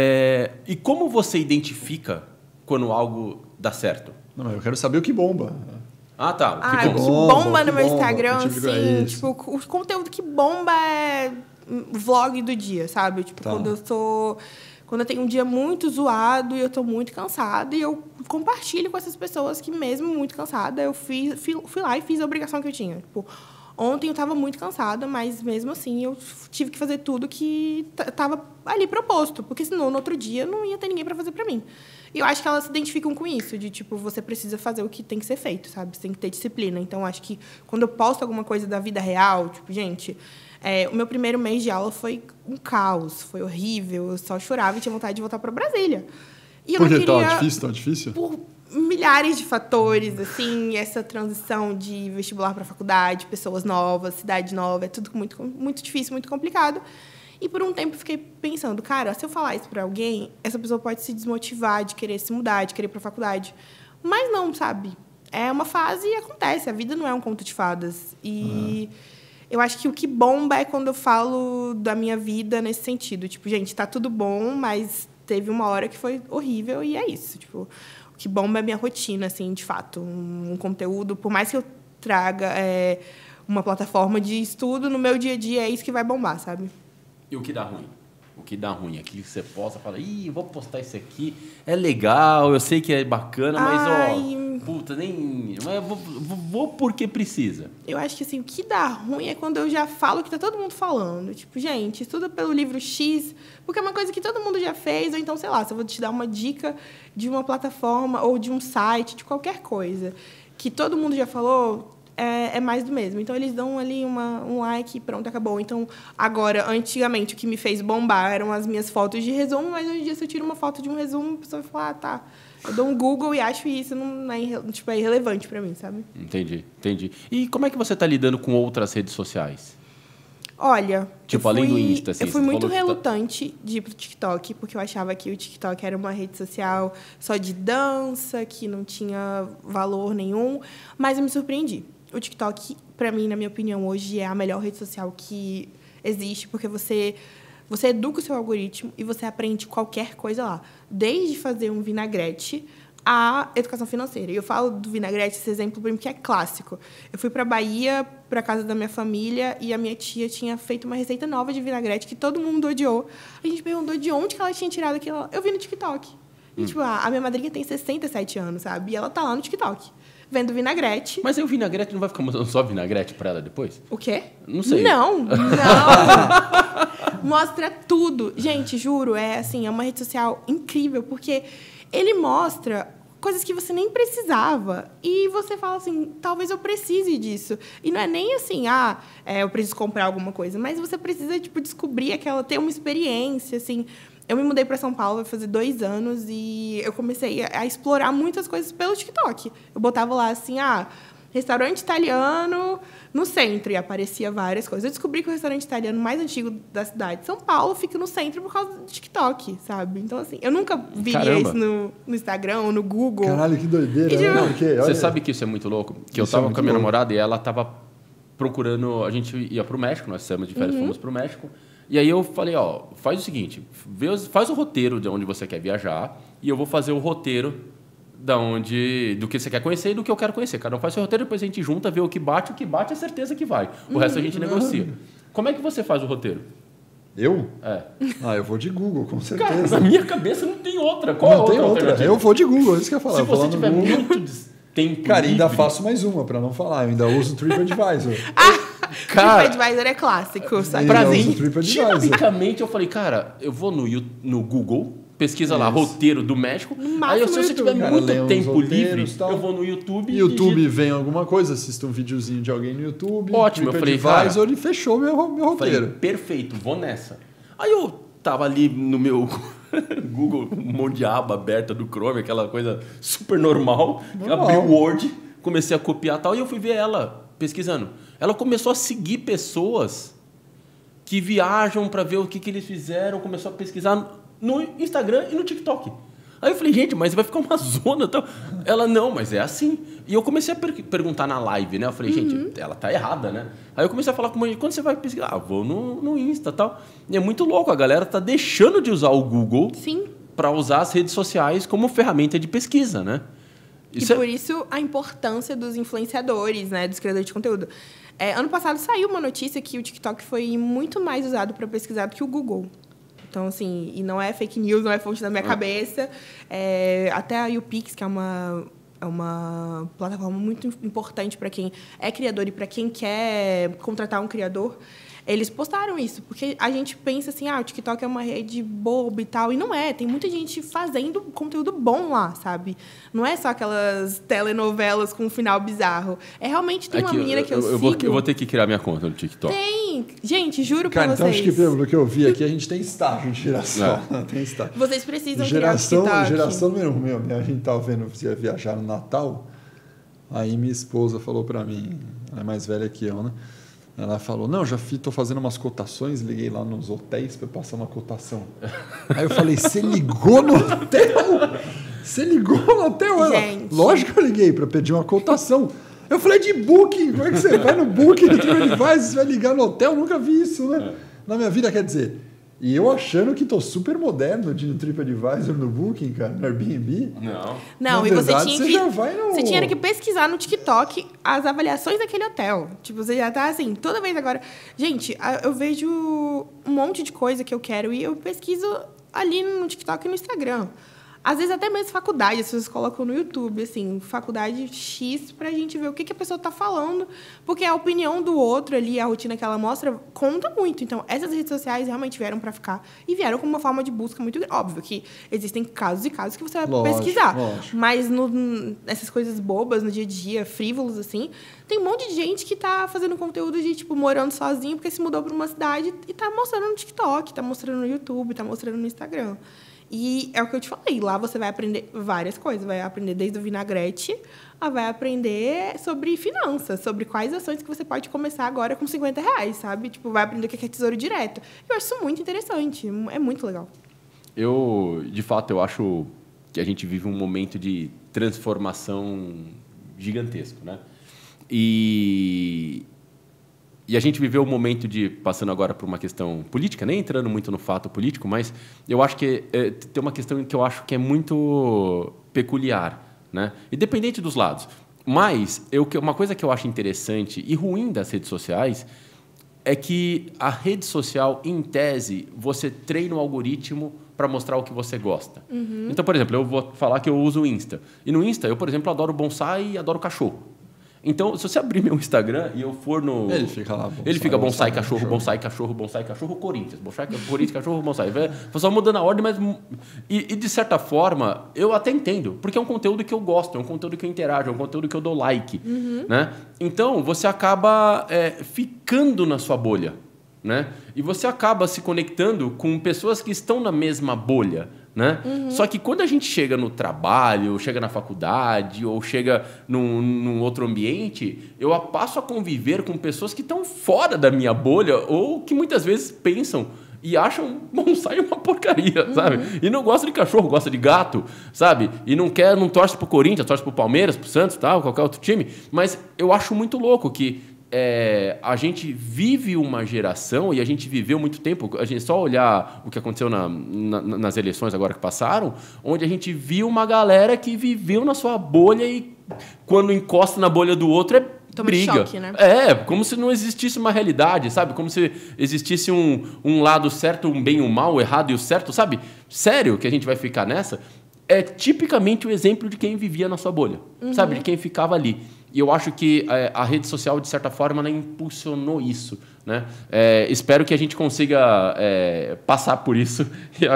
E como você identifica quando algo dá certo? Não, eu quero saber o que bomba. Ah, tá. Ah, Que o que bom. bomba no meu Instagram, que tipo assim, isso. tipo, o conteúdo que bomba é vlog do dia, sabe? Tipo, Tá. quando eu tenho um dia muito zoado e eu tô muito cansada, e eu compartilho com essas pessoas que, mesmo muito cansada, eu fui lá e fiz a obrigação que eu tinha. Tipo, ontem eu estava muito cansada, mas mesmo assim eu tive que fazer tudo que estava ali proposto, porque senão no outro dia não ia ter ninguém para fazer para mim. E eu acho que elas se identificam com isso, de tipo, você precisa fazer o que tem que ser feito, sabe? Você tem que ter disciplina. Então, acho que quando eu posto alguma coisa da vida real, tipo, gente, o meu primeiro mês de aula foi um caos, foi horrível, eu só chorava e tinha vontade de voltar para Brasília. E eu Por não que queria... tão difícil? Por milhares de fatores, assim, essa transição de vestibular para faculdade, pessoas novas, cidade nova, é tudo muito, muito difícil, muito complicado. E por um tempo eu fiquei pensando, cara, se eu falar isso para alguém, essa pessoa pode se desmotivar de querer se mudar, de querer ir para a faculdade. Mas não, sabe? É uma fase e acontece. A vida não é um conto de fadas. E eu acho que o que bomba é quando eu falo da minha vida nesse sentido. Tipo, gente, tá tudo bom, mas teve uma hora que foi horrível e é isso. Tipo, o que bomba é a minha rotina, assim, de fato. Um conteúdo, por mais que eu traga uma plataforma de estudo, no meu dia a dia é isso que vai bombar, sabe? E o que dá ruim? O que dá ruim? Aquilo que você posta, fala, vou postar isso aqui, é legal, eu sei que é bacana, mas, puta, nem... Mas vou porque precisa. Eu acho que, assim, o que dá ruim é quando eu já falo o que tá todo mundo falando. Tipo, gente, estuda pelo livro X, porque é uma coisa que todo mundo já fez, ou então, sei lá, se eu vou te dar uma dica de uma plataforma ou de um site, de qualquer coisa, que todo mundo já falou... É mais do mesmo. Então, eles dão ali um like e pronto, acabou. Então, agora, antigamente, o que me fez bombar eram as minhas fotos de resumo, mas hoje em dia, se eu tiro uma foto de um resumo, a pessoa vai falar, tá, eu dou um Google e acho isso não é, tipo, é irrelevante para mim, sabe? Entendi. E como é que você está lidando com outras redes sociais? Olha, tipo, além do Insta, assim, eu fui muito falou relutante de ir pro TikTok, porque eu achava que o TikTok era uma rede social só de dança, que não tinha valor nenhum, mas eu me surpreendi. O TikTok, para mim, na minha opinião, hoje é a melhor rede social que existe, porque você educa o seu algoritmo e você aprende qualquer coisa lá. Desde fazer um vinagrete à educação financeira. E eu falo do vinagrete, esse exemplo, porque é clássico. Eu fui para a Bahia, para a casa da minha família, e a minha tia tinha feito uma receita nova de vinagrete que todo mundo odiou. A gente perguntou de onde que ela tinha tirado aquilo. Eu vi no TikTok. E, tipo, a minha madrinha tem 67 anos, sabe? E ela tá lá no TikTok, vendo vinagrete. Mas aí o vinagrete não vai ficar mostrando só vinagrete para ela depois? O quê? Não sei. Não. Mostra tudo. Gente, juro, é uma rede social incrível, porque ele mostra coisas que você nem precisava. E você fala assim, talvez eu precise disso. E não é nem assim, eu preciso comprar alguma coisa, mas você precisa, tipo, descobrir ter uma experiência, assim. Eu me mudei para São Paulo, vai fazer 2 anos, e eu comecei a explorar muitas coisas pelo TikTok. Eu botava lá, assim, restaurante italiano no centro, e aparecia várias coisas. Eu descobri que o restaurante italiano mais antigo da cidade de São Paulo fica no centro por causa do TikTok, sabe? Então, assim, eu nunca viria isso no Instagram ou no Google. Caralho, que doideira, né? Porque, você sabe que isso é muito louco? Que eu tava com a minha namorada e ela tava procurando... A gente ia pro México, nós saímos de férias, fomos pro México. E aí eu falei, faz o seguinte, faz o roteiro de onde você quer viajar e eu vou fazer o roteiro do que você quer conhecer e do que eu quero conhecer. Cada um faz seu roteiro, depois a gente junta, vê o que bate é certeza que vai. O resto a gente negocia. Como é que você faz o roteiro? Eu? É. Eu vou de Google, com certeza. Cara, na minha cabeça não tem outra. Qual não tem outra. Eu vou de Google, é isso que eu ia falar. Se você tiver muito tempo cara, ainda livre... faço mais uma, pra não falar. Eu ainda uso o TripAdvisor. Cara, TripAdvisor é clássico, sabe? Pra mim, dinamicamente, eu falei, cara, eu vou no Google, pesquisa lá, roteiro do México. Aí, se você tiver muito tempo livre, eu vou no YouTube. YouTube vem alguma coisa, assisto um videozinho de alguém no YouTube. Ótimo, eu falei, cara... e fechou meu roteiro. Falei, perfeito, vou nessa. Aí eu tava ali no meu Google, um monte de aba aberta do Chrome, aquela coisa super normal. Abri o Word, comecei a copiar e tal, e eu fui ver ela pesquisando. Ela começou a seguir pessoas que viajam para ver o que eles fizeram, começou a pesquisar no Instagram e no TikTok. Aí eu falei, gente, mas vai ficar uma zona. Então... Ela, não, mas é assim. E eu comecei a perguntar na live, né? Eu falei, gente, ela tá errada, né? Aí eu comecei a falar com uma... Quando você vai pesquisar? Vou no Insta e tal. E é muito louco, a galera tá deixando de usar o Google para usar as redes sociais como ferramenta de pesquisa, né? E por isso a importância dos influenciadores, né, dos criadores de conteúdo. Ano passado saiu uma notícia que o TikTok foi muito mais usado para pesquisar do que o Google. Então, assim, e não é fake news, não é fonte da minha cabeça. Até a YouPix, que é uma plataforma muito importante para quem é criador e para quem quer contratar um criador, eles postaram isso, porque a gente pensa assim, o TikTok é uma rede boba e tal, e não é. Tem muita gente fazendo conteúdo bom lá, sabe? Não é só aquelas telenovelas com um final bizarro. Realmente tem uma menina que eu sigo... Eu vou ter que criar minha conta no TikTok. Tem! Gente, juro pra então vocês. acho que pelo que eu vi aqui, a gente tem estágio de geração. Tem estágio. Vocês precisam criar TikTok. Geração número 1, a gente tava vendo se ia viajar no Natal, aí minha esposa falou pra mim, ela é mais velha que eu, né? Ela falou, não, já estou fazendo umas cotações, liguei lá nos hotéis para passar uma cotação. Aí eu falei, você ligou no hotel? Você ligou no hotel? Ela, lógico que eu liguei para pedir uma cotação. Eu falei, de Booking, como é que você vai no Booking, no TripAdvisor, você vai ligar no hotel? Nunca vi isso, né? Na minha vida, quer dizer... E eu achando que estou super moderno de no TripAdvisor, no Booking, cara, no Airbnb. Não, e verdade, você tinha que pesquisar no TikTok as avaliações daquele hotel. Tipo, você já tá assim, toda vez agora... Gente, eu vejo um monte de coisa que eu quero e eu pesquiso ali no TikTok e no Instagram. Às vezes até mesmo faculdade, as pessoas colocam no YouTube, assim, faculdade X, pra gente ver o que a pessoa tá falando, porque a opinião do outro ali, a rotina que ela mostra, conta muito. Então, essas redes sociais realmente vieram pra ficar e vieram como uma forma de busca muito grande. Óbvio que existem casos e casos que você vai pesquisar, mas essas coisas bobas, no dia a dia, frívolos, assim, tem um monte de gente que tá fazendo conteúdo de, tipo, morando sozinho porque se mudou pra uma cidade e tá mostrando no TikTok, tá mostrando no YouTube, tá mostrando no Instagram. E é o que eu te falei, lá você vai aprender várias coisas, vai aprender desde o vinagrete, vai aprender sobre finanças, sobre quais ações que você pode começar agora com R$50, sabe? Tipo, vai aprender o que é tesouro direto. Eu acho isso muito interessante, é muito legal. De fato, eu acho que a gente vive um momento de transformação gigantesco, né? E a gente viveu um momento passando agora por uma questão política, nem entrando muito no fato político, mas eu acho que tem uma questão que eu acho que é muito peculiar, né? Independente dos lados. Mas uma coisa que eu acho interessante e ruim das redes sociais é que a rede social, em tese, você treina o algoritmo para mostrar o que você gosta. Uhum. Então, por exemplo, eu vou falar que eu uso o Insta. E no Insta, eu, por exemplo, adoro bonsai e adoro cachorro. Então, se você abrir meu Instagram e eu for no... Ele fica lá. Ele fica bonsai, cachorro, bonsai, cachorro, bonsai, cachorro, Corinthians. Bonsai, Corinthians, cachorro, bonsai. Foi só mudando a ordem, mas... E, de certa forma, eu até entendo. Porque é um conteúdo que eu gosto, é um conteúdo que eu interajo, é um conteúdo que eu dou like. Uhum. Né? Então, você acaba ficando na sua bolha. Né? E você acaba se conectando com pessoas que estão na mesma bolha. Né? Uhum. Só que quando a gente chega no trabalho, ou chega na faculdade, ou chega num outro ambiente, eu passo a conviver com pessoas que estão fora da minha bolha ou que muitas vezes pensam e acham bonsai uma porcaria, sabe? E não gosta de cachorro, gosta de gato, sabe? E não torce pro Corinthians, torce pro Palmeiras, pro Santos, tal, qualquer outro time. Mas eu acho muito louco que a gente vive uma geração, e a gente viveu muito tempo, a gente só olhar o que aconteceu nas eleições agora que passaram, onde a gente viu uma galera que viveu na sua bolha e quando encosta na bolha do outro Toma briga. Choque, né? Como se não existisse uma realidade, sabe? Como se existisse um lado certo, um bem e um mal, o errado e o certo, sabe? Sério que a gente vai ficar nessa? É tipicamente o exemplo de quem vivia na sua bolha, sabe? De quem ficava ali. E eu acho que a rede social, de certa forma, ela impulsionou isso. Né? Espero que a gente consiga passar por isso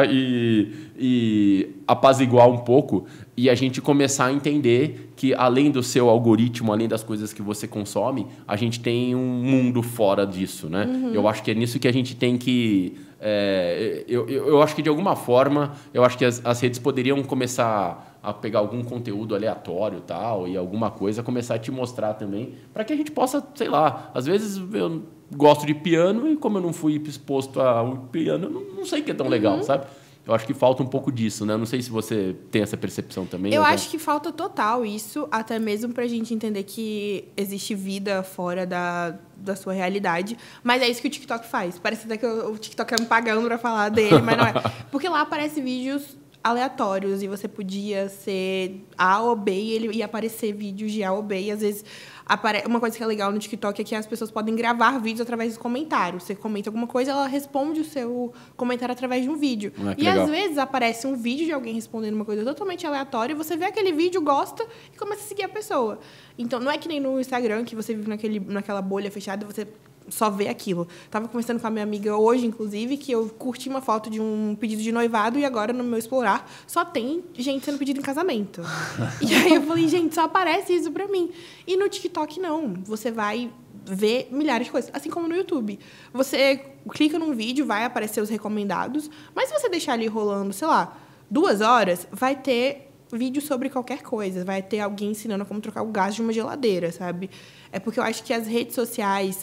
e apaziguar um pouco e a gente começar a entender que, além do seu algoritmo, além das coisas que você consome, a gente tem um mundo fora disso. Né? Eu acho que é nisso que a gente tem que... Eu acho que, de alguma forma, eu acho que as redes poderiam começar a pegar algum conteúdo aleatório e alguma coisa, começar a te mostrar também, para que a gente possa, sei lá, às vezes eu gosto de piano e como eu não fui exposto ao piano, eu não sei que é tão legal, sabe? Eu acho que falta um pouco disso, né? Não sei se você tem essa percepção também. Eu acho que falta total isso, até mesmo pra gente entender que existe vida fora da sua realidade. Mas é isso que o TikTok faz. Parece até que o TikTok é me pagando pra falar dele, mas não é. Porque lá aparecem vídeos aleatórios e você podia ser A ou B e ele ia aparecer vídeos de A ou B. E às vezes, uma coisa que é legal no TikTok é que as pessoas podem gravar vídeos através dos comentários. Você comenta alguma coisa, ela responde o seu comentário através de um vídeo. E legal. às vezes aparece um vídeo de alguém respondendo uma coisa totalmente aleatória e você vê aquele vídeo, gosta e começa a seguir a pessoa. Então, não é que nem no Instagram, que você vive naquela bolha fechada e você só vê aquilo. Tava conversando com a minha amiga hoje, inclusive, que eu curti uma foto de um pedido de noivado e agora no meu Explorar só tem gente sendo pedido em casamento. E aí eu falei, gente, só aparece isso pra mim. E no TikTok, não. Você vai ver milhares de coisas. Assim como no YouTube. Você clica num vídeo, vai aparecer os recomendados, mas se você deixar ali rolando, sei lá, 2 horas, vai ter vídeo sobre qualquer coisa. Vai ter alguém ensinando como trocar o gás de uma geladeira, sabe? É porque eu acho que as redes sociais,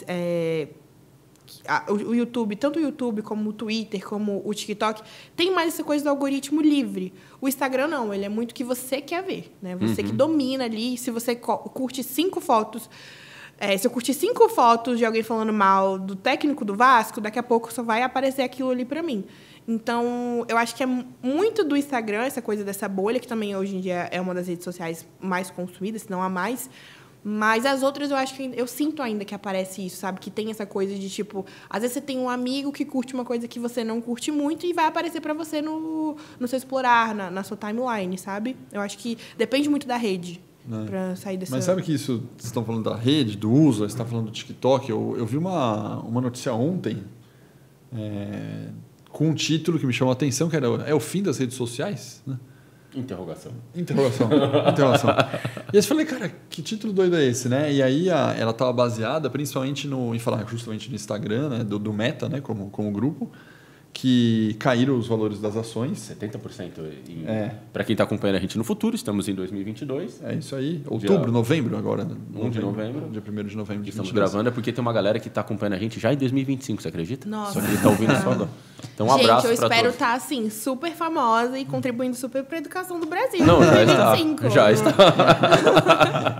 o YouTube, tanto o YouTube como o Twitter, como o TikTok, tem mais essa coisa do algoritmo livre. O Instagram não, ele é muito o que você quer ver, né? Você que domina ali. Se você curte 5 fotos... se eu curtir 5 fotos de alguém falando mal do técnico do Vasco, daqui a pouco só vai aparecer aquilo ali para mim. Então, eu acho que é muito do Instagram, essa coisa dessa bolha, que também hoje em dia é uma das redes sociais mais consumidas, se não a mais. Mas as outras, eu acho que eu sinto ainda que aparece isso, sabe? Que tem essa coisa de, tipo... Às vezes você tem um amigo que curte uma coisa que você não curte muito e vai aparecer para você no seu Explorar, na sua timeline, sabe? Eu acho que depende muito da rede. Para sair dessa... Mas sabe que isso, vocês estão falando da rede, do uso, você está falando do TikTok, eu vi uma notícia ontem com um título que me chamou a atenção, que era o fim das redes sociais, né? Interrogação. E aí eu falei, cara, que título doido é esse, né? E aí ela estava baseada principalmente em falar justamente no Instagram, né? do Meta, né? Como grupo, que caíram os valores das ações. 70%. Para quem está acompanhando a gente no futuro, estamos em 2022. É isso aí. Outubro, novembro agora. 1 de novembro. Dia 1º de novembro de Estamos 22. gravando, é porque tem uma galera que está acompanhando a gente já em 2025, você acredita? Nossa. Só que ele está ouvindo só agora. Então, um abraço para todos. Gente, eu espero estar, assim, super famosa e contribuindo super para a educação do Brasil. Não, já 2025. está. Já está.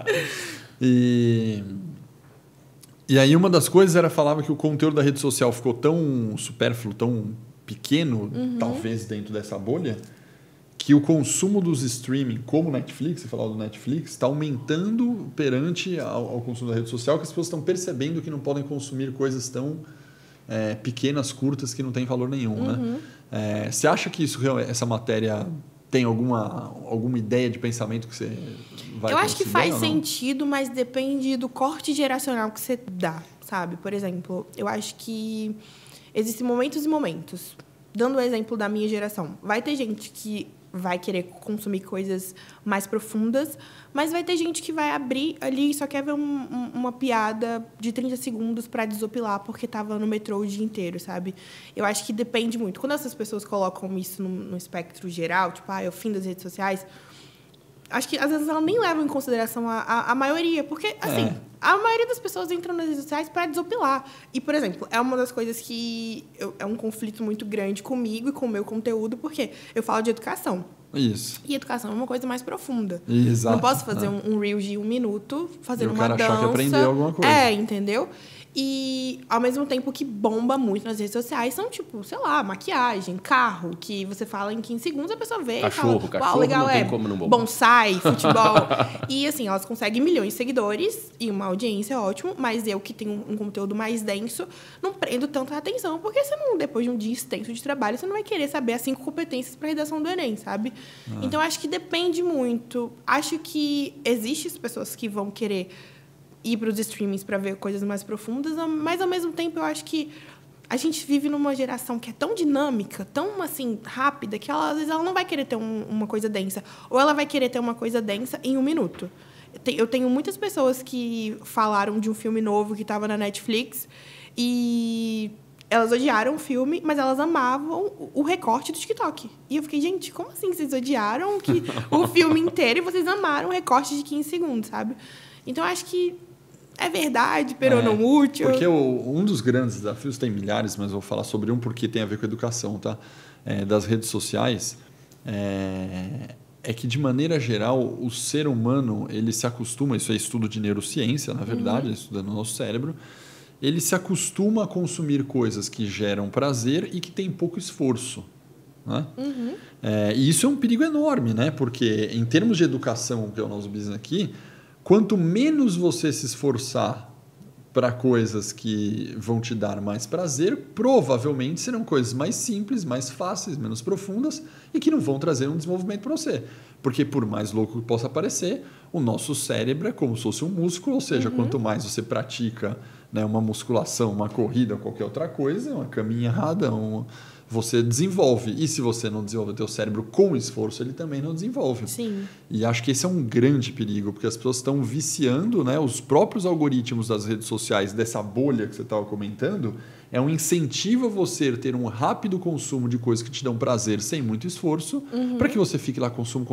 E aí uma das coisas falava que o conteúdo da rede social ficou tão supérfluo, tão pequeno, talvez dentro dessa bolha, que o consumo dos streaming, como Netflix, você falava do Netflix, está aumentando perante ao consumo da rede social, que as pessoas estão percebendo que não podem consumir coisas tão pequenas, curtas, que não têm valor nenhum. Né? Você acha que essa matéria tem alguma ideia de pensamento que você vai Eu acho que faz ou não? sentido, mas depende do corte geracional que você dá, sabe? Por exemplo, eu acho que existem momentos e momentos. Dando o exemplo da minha geração, vai ter gente que vai querer consumir coisas mais profundas, mas vai ter gente que vai abrir ali e só quer ver uma piada de 30 segundos para desopilar porque estava no metrô o dia inteiro, sabe? Eu acho que depende muito. Quando essas pessoas colocam isso no espectro geral, tipo, é o fim das redes sociais, acho que às vezes ela nem leva em consideração a maioria, porque, assim, a maioria das pessoas entram nas redes sociais para desopilar. E, por exemplo, é uma das coisas que é um conflito muito grande comigo e com o meu conteúdo, porque eu falo de educação. Isso. E educação é uma coisa mais profunda. Exato. Não posso fazer um reel de 1 minuto fazendo uma dança. E o cara achar que aprendeu alguma coisa. Entendeu? E, ao mesmo tempo que bomba muito nas redes sociais, são, tipo, sei lá, maquiagem, carro, que você fala em 15 segundos, a pessoa vê cachorro, e fala, uau, legal, não tem como não bombar. Bonsai, futebol. E, assim, elas conseguem milhões de seguidores e uma audiência ótimo, mas eu, que tenho um conteúdo mais denso, não prendo tanta atenção, porque você não, depois de um dia extenso de trabalho, você não vai querer saber as 5 competências para redação do Enem, sabe? Então, acho que depende muito. Acho que existem pessoas que vão querer ir para os streamings para ver coisas mais profundas, mas, ao mesmo tempo, eu acho que a gente vive numa geração que é tão dinâmica, tão, assim, rápida, que às vezes ela não vai querer ter uma coisa densa. Ou ela vai querer ter uma coisa densa em 1 minuto. Eu tenho muitas pessoas que falaram de um filme novo que estava na Netflix e elas odiaram o filme, mas elas amavam o recorte do TikTok. E eu fiquei, gente, como assim vocês odiaram o filme inteiro e vocês amaram o recorte de 15 segundos, sabe? Então, eu acho que é verdade, pero não útil. Porque um dos grandes desafios, tem milhares, mas eu vou falar sobre um porque tem a ver com a educação, tá? Das redes sociais, é que, de maneira geral, o ser humano ele se acostuma, isso é estudo de neurociência, na verdade, estudando o nosso cérebro, ele se acostuma a consumir coisas que geram prazer e que tem pouco esforço. né? E isso é um perigo enorme, né? Porque em termos de educação, que é o nosso business aqui, quanto menos você se esforçar para coisas que vão te dar mais prazer, provavelmente serão coisas mais simples, mais fáceis, menos profundas e que não vão trazer um desenvolvimento para você. Porque por mais louco que possa parecer, o nosso cérebro é como se fosse um músculo, ou seja, quanto mais você pratica, né, uma musculação, uma corrida, qualquer outra coisa, uma caminhada, você desenvolve. E se você não desenvolve o teu cérebro com esforço, ele também não desenvolve. Sim. E acho que esse é um grande perigo, porque as pessoas estão viciando, né, os próprios algoritmos das redes sociais, dessa bolha que você estava comentando, é um incentivo a você ter um rápido consumo de coisas que te dão prazer sem muito esforço, para que você fique lá consumo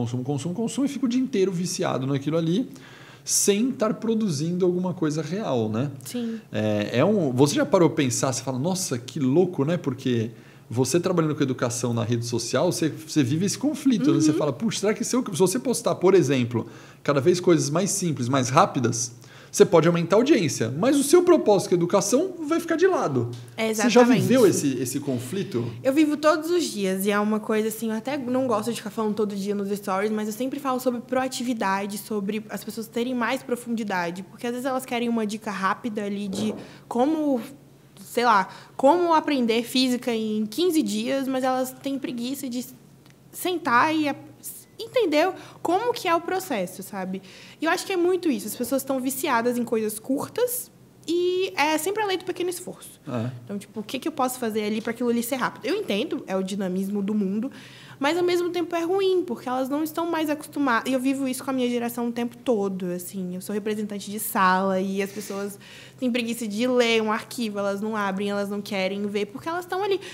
e fique o dia inteiro viciado naquilo ali, sem estar produzindo alguma coisa real, né? Sim. Você já parou para pensar, você fala, nossa, que louco, né? Porque você trabalhando com educação na rede social, você vive esse conflito. Né? Você fala, puxa, será que se você postar, por exemplo, cada vez coisas mais simples, mais rápidas, você pode aumentar a audiência, mas o seu propósito com a educação vai ficar de lado. Exatamente. Você já viveu esse conflito? Eu vivo todos os dias e é uma coisa assim, eu até não gosto de ficar falando todo dia nos stories, mas eu sempre falo sobre proatividade, sobre as pessoas terem mais profundidade, porque às vezes elas querem uma dica rápida ali de como, sei lá, como aprender física em 15 dias, mas elas têm preguiça de sentar e entender como que é o processo, sabe? E eu acho que é muito isso. As pessoas estão viciadas em coisas curtas e é sempre a lei do pequeno esforço. Então, tipo, o que eu posso fazer ali para aquilo ali ser rápido? Eu entendo, é o dinamismo do mundo, mas ao mesmo tempo é ruim, porque elas não estão mais acostumadas. E eu vivo isso com a minha geração o tempo todo, assim. Eu sou representante de sala e as pessoas têm preguiça de ler um arquivo, elas não abrem, elas não querem ver, porque elas estão ali.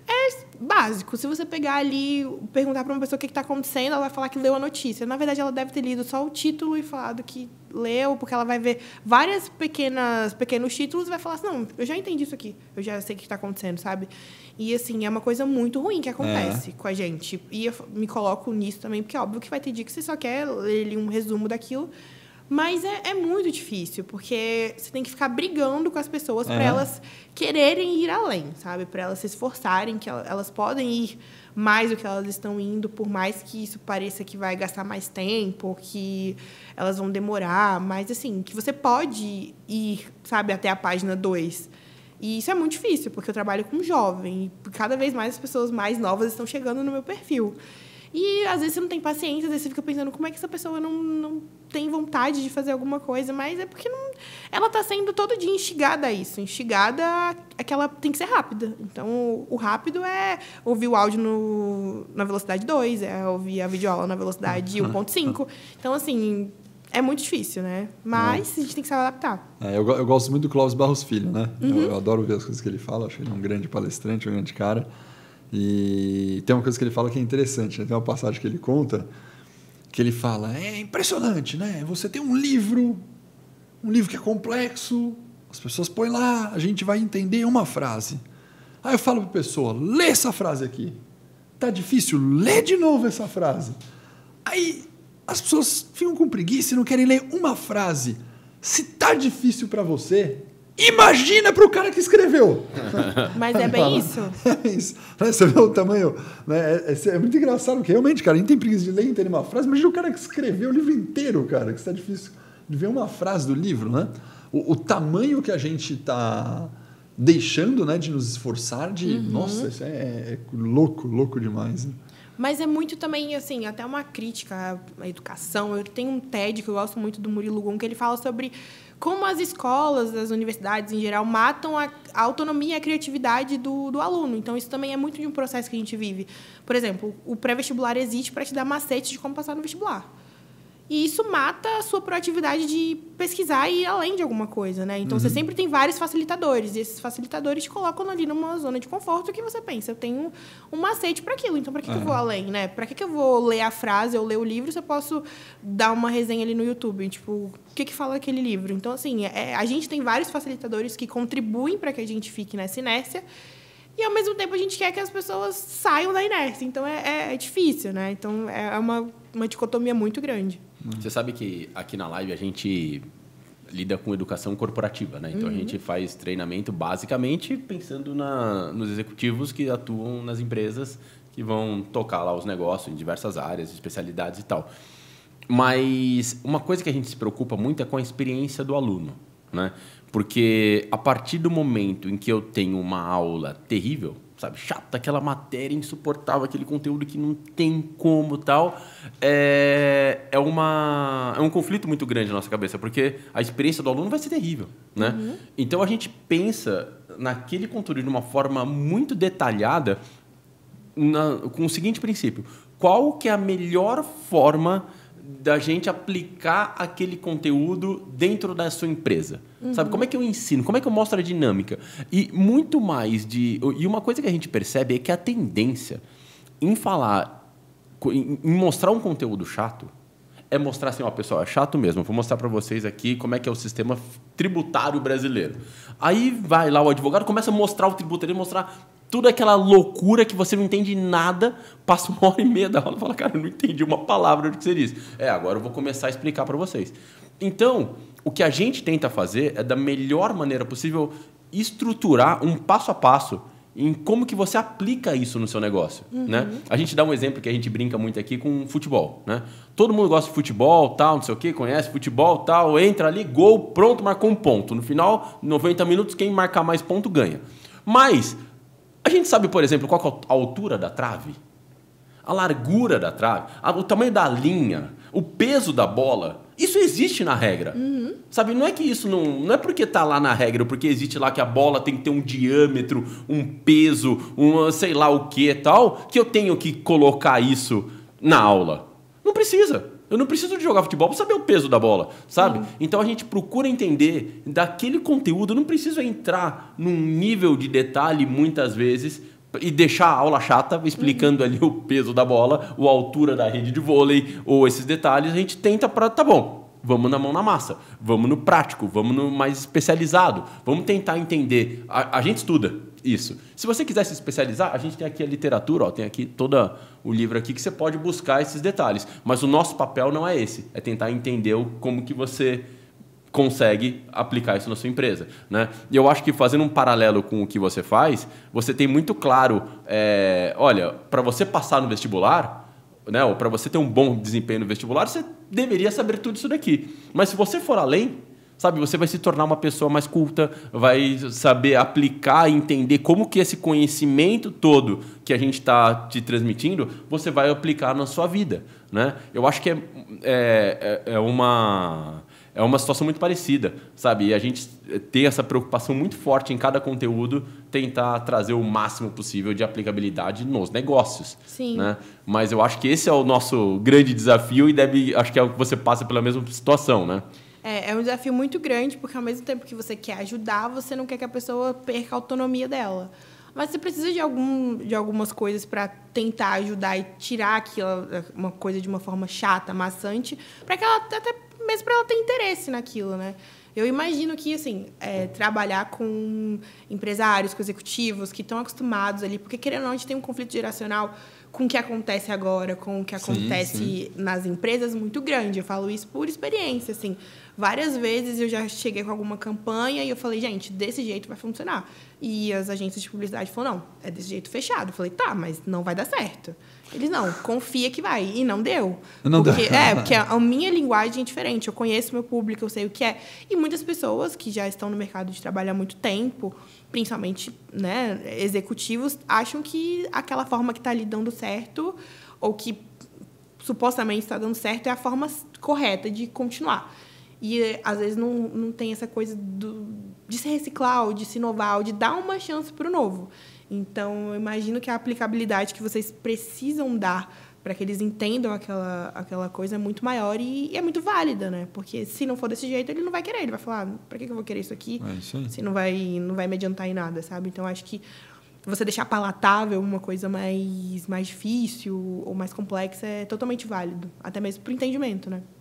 É básico. Se você pegar ali, perguntar para uma pessoa o que está acontecendo, ela vai falar que leu a notícia. Na verdade, ela deve ter lido só o título e falado que leu, porque ela vai ver vários pequenos títulos e vai falar assim, não, eu já entendi isso aqui, eu já sei o que está acontecendo, sabe? E, assim, é uma coisa muito ruim que acontece com a gente. E eu me coloco nisso também, porque é óbvio que vai ter dia que você só quer ler um resumo daquilo. Mas é muito difícil, porque você tem que ficar brigando com as pessoas para elas quererem ir além, sabe? Para elas se esforçarem, que elas podem ir mais do que elas estão indo, por mais que isso pareça que vai gastar mais tempo, que elas vão demorar, mas, assim, que você pode ir, sabe, até a página 2. E isso é muito difícil, porque eu trabalho com jovem, e cada vez mais as pessoas mais novas estão chegando no meu perfil. E, às vezes, você não tem paciência, às vezes você fica pensando como é que essa pessoa não tem vontade de fazer alguma coisa, mas é porque ela está sendo todo dia instigada a isso. Instigada a que ela tem que ser rápida. Então, o rápido é ouvir o áudio na velocidade 2, é ouvir a videoaula na velocidade 1.5. Então, assim, é muito difícil, né? Mas a gente tem que saber adaptar. Eu gosto muito do Clóvis Barros Filho, né? Eu adoro ver as coisas que ele fala, acho ele um grande palestrante, um grande cara. E tem uma coisa que ele fala que é interessante, né? Tem uma passagem que ele conta, que ele fala, é impressionante, né? Você tem um livro que é complexo, as pessoas põem lá, a gente vai entender uma frase. Aí eu falo para a pessoa, lê essa frase aqui. Tá difícil? Lê de novo essa frase. Aí as pessoas ficam com preguiça e não querem ler uma frase. Se tá difícil para você, imagina para o cara que escreveu. Mas é bem isso. É isso. Você vê o tamanho. Né? É muito engraçado, porque realmente, cara, a gente tem preguiça de ler e entender uma frase. Imagina o cara que escreveu o livro inteiro, cara, que está difícil de ver uma frase do livro, né? O tamanho que a gente está deixando, né, de nos esforçar, nossa, isso é louco demais. Né? Mas é muito também, assim, até uma crítica à educação. Eu tenho um TED que eu gosto muito do Murilo Gun, que ele fala sobre como as escolas, as universidades em geral, matam a autonomia e a criatividade do aluno. Então, isso também é muito de um processo que a gente vive. Por exemplo, o pré-vestibular existe para te dar macete de como passar no vestibular. E isso mata a sua proatividade de pesquisar e ir além de alguma coisa, né? Então, você sempre tem vários facilitadores. E esses facilitadores te colocam ali numa zona de conforto que você pensa, eu tenho um macete para aquilo, então para que eu vou além, né? Para que eu vou ler a frase ou ler o livro se eu posso dar uma resenha ali no YouTube? Tipo, o que fala aquele livro? Então, assim, a gente tem vários facilitadores que contribuem para que a gente fique nessa inércia e, ao mesmo tempo, a gente quer que as pessoas saiam da inércia. Então, é difícil, né? Então, é uma dicotomia muito grande. Você sabe que aqui na Live a gente lida com educação corporativa, né? Então, a gente faz treinamento basicamente pensando nos executivos que atuam nas empresas que vão tocar lá os negócios em diversas áreas, especialidades e tal. Mas uma coisa que a gente se preocupa muito é com a experiência do aluno, né? Porque a partir do momento em que eu tenho uma aula terrível, sabe, chata, aquela matéria insuportável, aquele conteúdo que não tem como tal, é um conflito muito grande na nossa cabeça, porque a experiência do aluno vai ser terrível, né? Uhum. Então a gente pensa naquele conteúdo de uma forma muito detalhada, com o seguinte princípio: qual que é a melhor forma da gente aplicar aquele conteúdo dentro da sua empresa? Uhum. Sabe, como é que eu ensino? Como é que eu mostro a dinâmica? E muito mais de... E uma coisa que a gente percebe é que a tendência em falar, em mostrar um conteúdo chato, é mostrar assim, ó, pessoal, é chato mesmo. Vou mostrar para vocês aqui como é que é o sistema tributário brasileiro. Aí vai lá o advogado, começa a mostrar o tributário, mostrar toda aquela loucura que você não entende nada, passa 1h30 da aula e fala, cara, eu não entendi uma palavra do que você disse. Agora eu vou começar a explicar para vocês. Então, o que a gente tenta fazer é, da melhor maneira possível, estruturar um passo a passo em como que você aplica isso no seu negócio. Uhum. Né? A gente dá um exemplo que a gente brinca muito aqui com futebol. Né? Todo mundo gosta de futebol, tal, não sei o quê, conhece futebol, tal, entra ali, gol, pronto, marcou um ponto. No final, 90 minutos, quem marcar mais ponto ganha. Mas a gente sabe, por exemplo, qual que é a altura da trave? A largura da trave? O tamanho da linha? O peso da bola? Isso existe na regra. Uhum. Sabe, não é que isso não é porque está lá na regra, ou porque existe lá que a bola tem que ter um diâmetro, um peso, sei lá o que e tal, que eu tenho que colocar isso na aula. Não precisa. Eu não preciso de jogar futebol para saber o peso da bola, sabe? Uhum. Então a gente procura entender daquele conteúdo. Eu não preciso entrar num nível de detalhe muitas vezes e deixar a aula chata explicando ali o peso da bola, ou a altura da rede de vôlei, ou esses detalhes. A gente tenta para, tá bom, vamos na mão na massa, vamos no prático, vamos no mais especializado, vamos tentar entender. A gente estuda isso. Se você quiser se especializar, a gente tem aqui a literatura, ó, tem aqui todo o livro aqui que você pode buscar esses detalhes. Mas o nosso papel não é esse, é tentar entender como que você consegue aplicar isso na sua empresa, né? E eu acho que, fazendo um paralelo com o que você faz, você tem muito claro, olha, para você passar no vestibular, né, ou para você ter um bom desempenho no vestibular, você deveria saber tudo isso daqui. Mas se você for além, sabe, você vai se tornar uma pessoa mais culta, vai saber aplicar e entender como que esse conhecimento todo que a gente está te transmitindo, você vai aplicar na sua vida, né? Eu acho que é uma situação muito parecida, sabe? E a gente ter essa preocupação muito forte em cada conteúdo, tentar trazer o máximo possível de aplicabilidade nos negócios. Sim. Né? Mas eu acho que esse é o nosso grande desafio e acho que é o que você passa pela mesma situação, né? É um desafio muito grande, porque ao mesmo tempo que você quer ajudar, você não quer que a pessoa perca a autonomia dela. Mas você precisa de algumas coisas para tentar ajudar e tirar uma coisa de uma forma chata, maçante, para que ela até mesmo para ela ter interesse naquilo, né? Eu imagino que, assim, trabalhar com empresários, com executivos que estão acostumados ali, porque, querendo ou não, a gente tem um conflito geracional com o que acontece agora, com o que acontece nas empresas muito grande. Eu falo isso por experiência, assim. Várias vezes eu já cheguei com alguma campanha e eu falei, gente, desse jeito vai funcionar. E as agências de publicidade falaram, não, é desse jeito fechado. Eu falei, tá, mas não vai dar certo. Eles, não, confia que vai. E não deu. Porque a minha linguagem é diferente. Eu conheço meu público, eu sei o que é. E muitas pessoas que já estão no mercado de trabalho há muito tempo, principalmente, né, executivos, acham que aquela forma que está ali dando certo, ou que supostamente está dando certo, é a forma correta de continuar. E, às vezes, não tem essa coisa de se reciclar, ou de se inovar, ou de dar uma chance para o novo. Então, eu imagino que a aplicabilidade que vocês precisam dar para que eles entendam aquela coisa é muito maior e é muito válida, né? Porque se não for desse jeito, ele não vai querer. Ele vai falar, para que eu vou querer isso aqui? Se não vai me adiantar em nada, sabe? Então, acho que você deixar palatável uma coisa mais difícil ou mais complexa é totalmente válido. Até mesmo para o entendimento, né?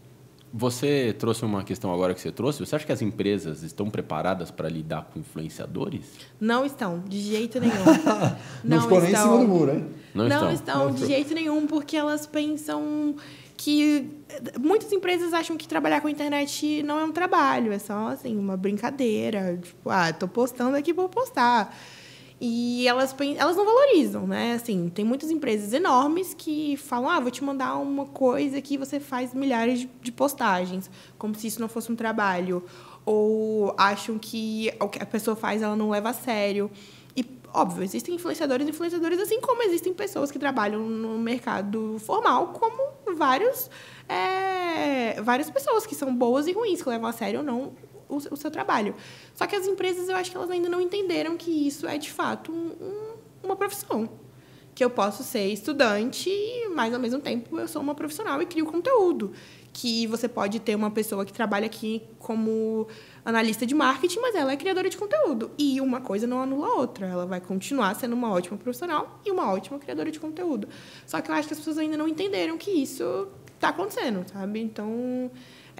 Você trouxe uma questão agora que você trouxe. Você acha que as empresas estão preparadas para lidar com influenciadores? Não estão, de jeito nenhum. Não ficou nem em cima do muro, hein? Não estão, de jeito nenhum, porque elas pensam que... Muitas empresas acham que trabalhar com a internet não é um trabalho, é só assim, uma brincadeira. Tipo, tô postando aqui, vou postar. E elas não valorizam, né? Assim, tem muitas empresas enormes que falam, vou te mandar uma coisa que você faz milhares de postagens, como se isso não fosse um trabalho. Ou acham que o que a pessoa faz, ela não leva a sério. E, óbvio, existem influenciadores e influenciadores, assim como existem pessoas que trabalham no mercado formal, como várias pessoas que são boas e ruins, que levam a sério ou não o seu trabalho. Só que as empresas, eu acho que elas ainda não entenderam que isso é, de fato, uma profissão. Que eu posso ser estudante, mas, ao mesmo tempo, eu sou uma profissional e crio conteúdo. Que você pode ter uma pessoa que trabalha aqui como analista de marketing, mas ela é criadora de conteúdo. E uma coisa não anula a outra. Ela vai continuar sendo uma ótima profissional e uma ótima criadora de conteúdo. Só que eu acho que as pessoas ainda não entenderam que isso está acontecendo, sabe? Então,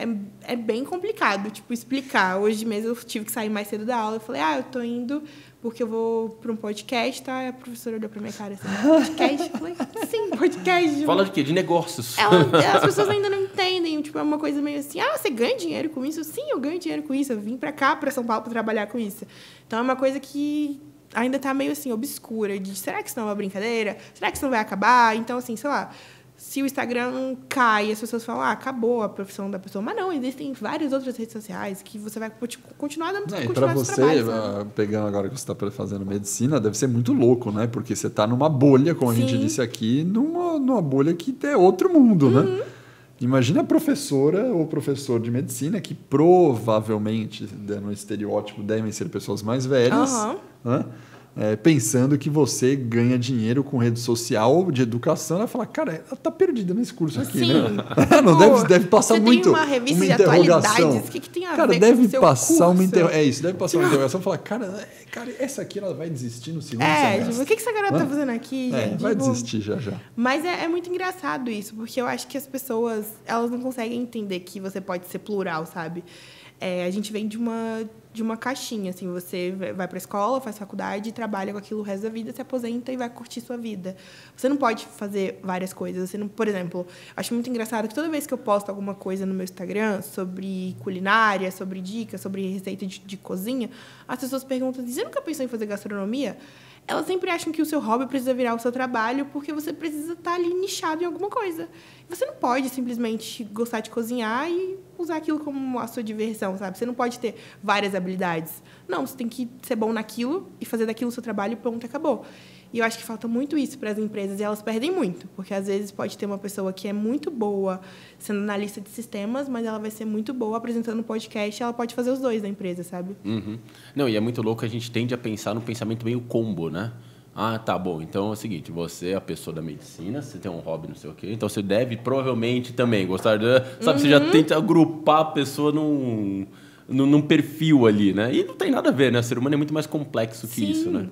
é bem complicado, tipo, explicar. Hoje mesmo eu tive que sair mais cedo da aula. Eu falei, eu tô indo porque eu vou para um podcast, tá? E a professora olhou pra minha cara assim, podcast? Eu falei, sim, podcast. Fala de quê? De negócios. As pessoas ainda não entendem, tipo, é uma coisa meio assim, você ganha dinheiro com isso? Sim, eu ganho dinheiro com isso, eu vim pra cá, pra São Paulo, pra trabalhar com isso. Então, é uma coisa que ainda tá meio, assim, obscura, de será que isso não é uma brincadeira? Será que isso não vai acabar? Então, assim, sei lá, se o Instagram cai, as pessoas falam, acabou a profissão da pessoa. Mas não, existem várias outras redes sociais que você vai continuar dando E para você, trabalho, pegando agora que você está fazendo medicina, deve ser muito louco, né? Porque você está numa bolha, como a gente disse aqui, numa bolha que é outro mundo, né? Imagina a professora ou professor de medicina que provavelmente, no estereótipo, devem ser pessoas mais velhas, né? Pensando que você ganha dinheiro com rede social de educação, ela fala, cara, ela tá perdida nesse curso aqui, né? Não deve passar você muito tem uma revista de interrogação. Atualidades, o que tem a cara, ver deve com o seu passar curso? deve passar uma interrogação e falar, cara, essa aqui ela vai desistir no segundo semestre. Tipo, o que essa garota tá fazendo aqui, gente? Vai desistir já. Mas é muito engraçado isso, porque eu acho que as pessoas, elas não conseguem entender que você pode ser plural, sabe? A gente vem de uma caixinha, assim, você vai para a escola, faz faculdade, trabalha com aquilo o resto da vida, se aposenta e vai curtir sua vida. Você não pode fazer várias coisas. Você não, por exemplo, acho muito engraçado que toda vez que eu posto alguma coisa no meu Instagram sobre culinária, sobre dicas, sobre receita de cozinha, as pessoas perguntam, você nunca pensou em fazer gastronomia? Elas sempre acham que o seu hobby precisa virar o seu trabalho porque você precisa estar ali nichado em alguma coisa. Você não pode simplesmente gostar de cozinhar e usar aquilo como a sua diversão, sabe? Você não pode ter várias habilidades. Não, você tem que ser bom naquilo e fazer daquilo o seu trabalho e pronto, acabou. E eu acho que falta muito isso para as empresas e elas perdem muito, porque às vezes pode ter uma pessoa que é muito boa sendo analista de sistemas, mas ela vai ser muito boa apresentando um podcast e ela pode fazer os dois da empresa, sabe? Não, e é muito louco, a gente tende a pensar num pensamento meio combo, né? Tá bom, então é o seguinte, você é a pessoa da medicina, você tem um hobby, não sei o quê, então você deve provavelmente também gostar de... Sabe, você já tenta agrupar a pessoa num perfil ali, né? E não tem nada a ver, né? O ser humano é muito mais complexo que isso, né?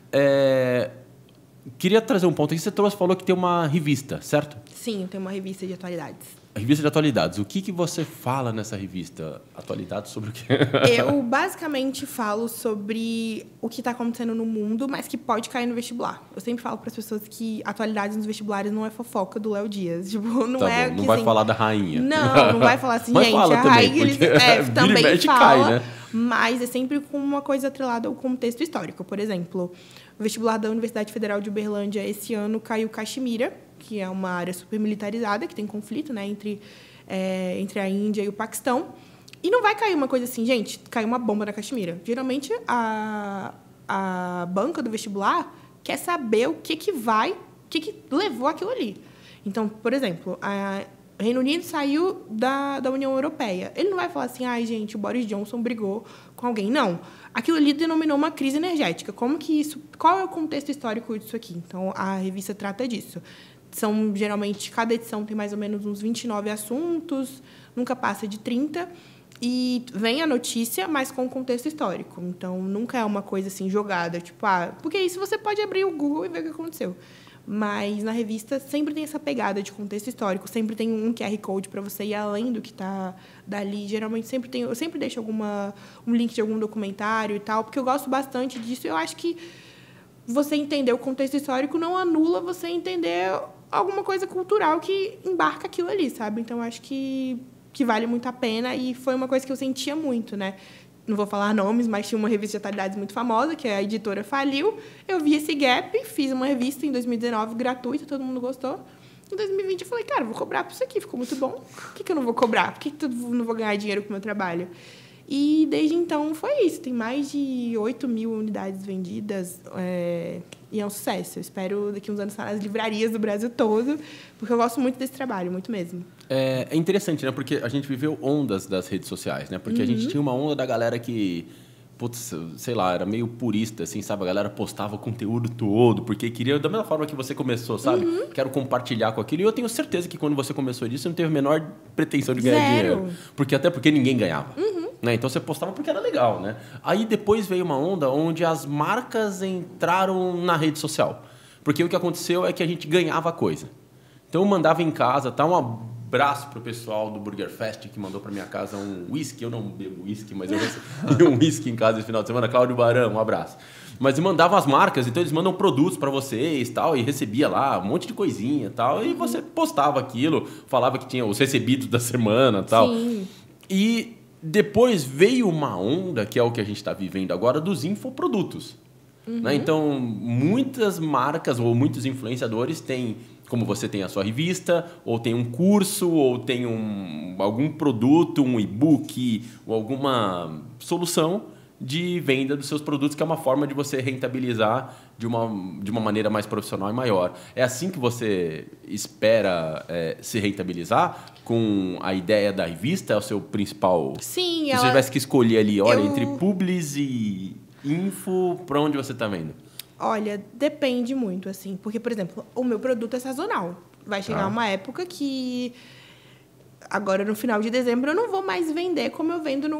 Queria trazer um ponto aqui. Você falou que tem uma revista, certo? Sim, eu tenho uma revista de atualidades. A revista de atualidades. O que você fala nessa revista? Atualidades sobre o quê? Eu basicamente falo sobre o que está acontecendo no mundo, mas que pode cair no vestibular. Eu sempre falo para as pessoas que atualidades nos vestibulares não é fofoca do Léo Dias. Tipo, não tá é bom, que, não vai assim, falar da rainha. Não vai falar assim, mas gente, fala a também, rainha porque também fala, cai, né? mas é sempre com uma coisa atrelada ao contexto histórico. Por exemplo, o vestibular da Universidade Federal de Uberlândia esse ano caiu Caxemira, que é uma área super militarizada, que tem conflito, né, entre a Índia e o Paquistão. E não vai cair uma coisa assim, gente, caiu uma bomba na Caxemira. Geralmente, a banca do vestibular quer saber o que levou aquilo ali. Então, por exemplo, o Reino Unido saiu da União Europeia. Ele não vai falar assim, gente, o Boris Johnson brigou com alguém. Não. Aquilo ali denominou uma crise energética. Qual é o contexto histórico disso aqui? Então, a revista trata disso. Geralmente, cada edição tem mais ou menos uns 29 assuntos, nunca passa de 30, e vem a notícia, mas com contexto histórico. Então, nunca é uma coisa assim jogada, tipo, porque isso você pode abrir o Google e ver o que aconteceu. Mas na revista sempre tem essa pegada de contexto histórico, sempre tem um QR Code para você ir além do que está dali. Geralmente eu sempre deixo um link de algum documentário e tal, porque eu gosto bastante disso. Eu acho que você entender o contexto histórico não anula você entender alguma coisa cultural que embarca aquilo ali, sabe? Então, eu acho que vale muito a pena e foi uma coisa que eu sentia muito, né? não vou falar nomes, mas tinha uma revista de atualidades muito famosa, que a editora faliu. Eu vi esse gap, fiz uma revista em 2019, gratuita, todo mundo gostou. Em 2020 eu falei, cara, vou cobrar por isso aqui, ficou muito bom. Por que eu não vou cobrar? Por que eu não vou ganhar dinheiro com o meu trabalho? E desde então foi isso. Tem mais de 8 mil unidades vendidas e é um sucesso. Eu espero daqui a uns anos estar nas livrarias do Brasil todo, porque eu gosto muito desse trabalho, muito mesmo. É interessante, né? Porque a gente viveu ondas das redes sociais, né? Porque a gente tinha uma onda da galera que, putz, sei lá, era meio purista, assim, sabe? A galera postava o conteúdo todo, porque queria, da mesma forma que você começou, sabe? Quero compartilhar com aquilo. E eu tenho certeza que quando você começou disso, você não teve a menor pretensão de ganhar dinheiro. Até porque ninguém ganhava. Né? Então você postava porque era legal, né? Aí depois veio uma onda onde as marcas entraram na rede social. Porque o que aconteceu é que a gente ganhava coisa. Então eu mandava em casa, tá? Um abraço pro pessoal do Burger Fest que mandou pra minha casa um whisky. Eu não bebo whisky, mas eu recebi um whisky em casa esse final de semana. Cláudio Barão, um abraço. Mas eu mandava as marcas, então eles mandam produtos para vocês, tal, e recebia lá um monte de coisinha, tal, e você postava aquilo, falava que tinha os recebidos da semana, tal. Sim. E depois veio uma onda, que é o que a gente está vivendo agora, dos infoprodutos. Né? Então, muitas marcas ou muitos influenciadores têm, como você tem a sua revista, ou tem um curso, ou tem algum produto, um e-book, ou alguma solução de venda dos seus produtos, que é uma forma de você rentabilizar de uma maneira mais profissional e maior. É assim que você espera se rentabilizar? Com a ideia da revista? É o seu principal... Sim, Se você tivesse que escolher ali, olha, entre publis e info, para onde você está vendo? Olha, depende muito, assim. Porque, por exemplo, o meu produto é sazonal. Vai chegar uma época que... Agora, no final de dezembro, eu não vou mais vender como eu vendo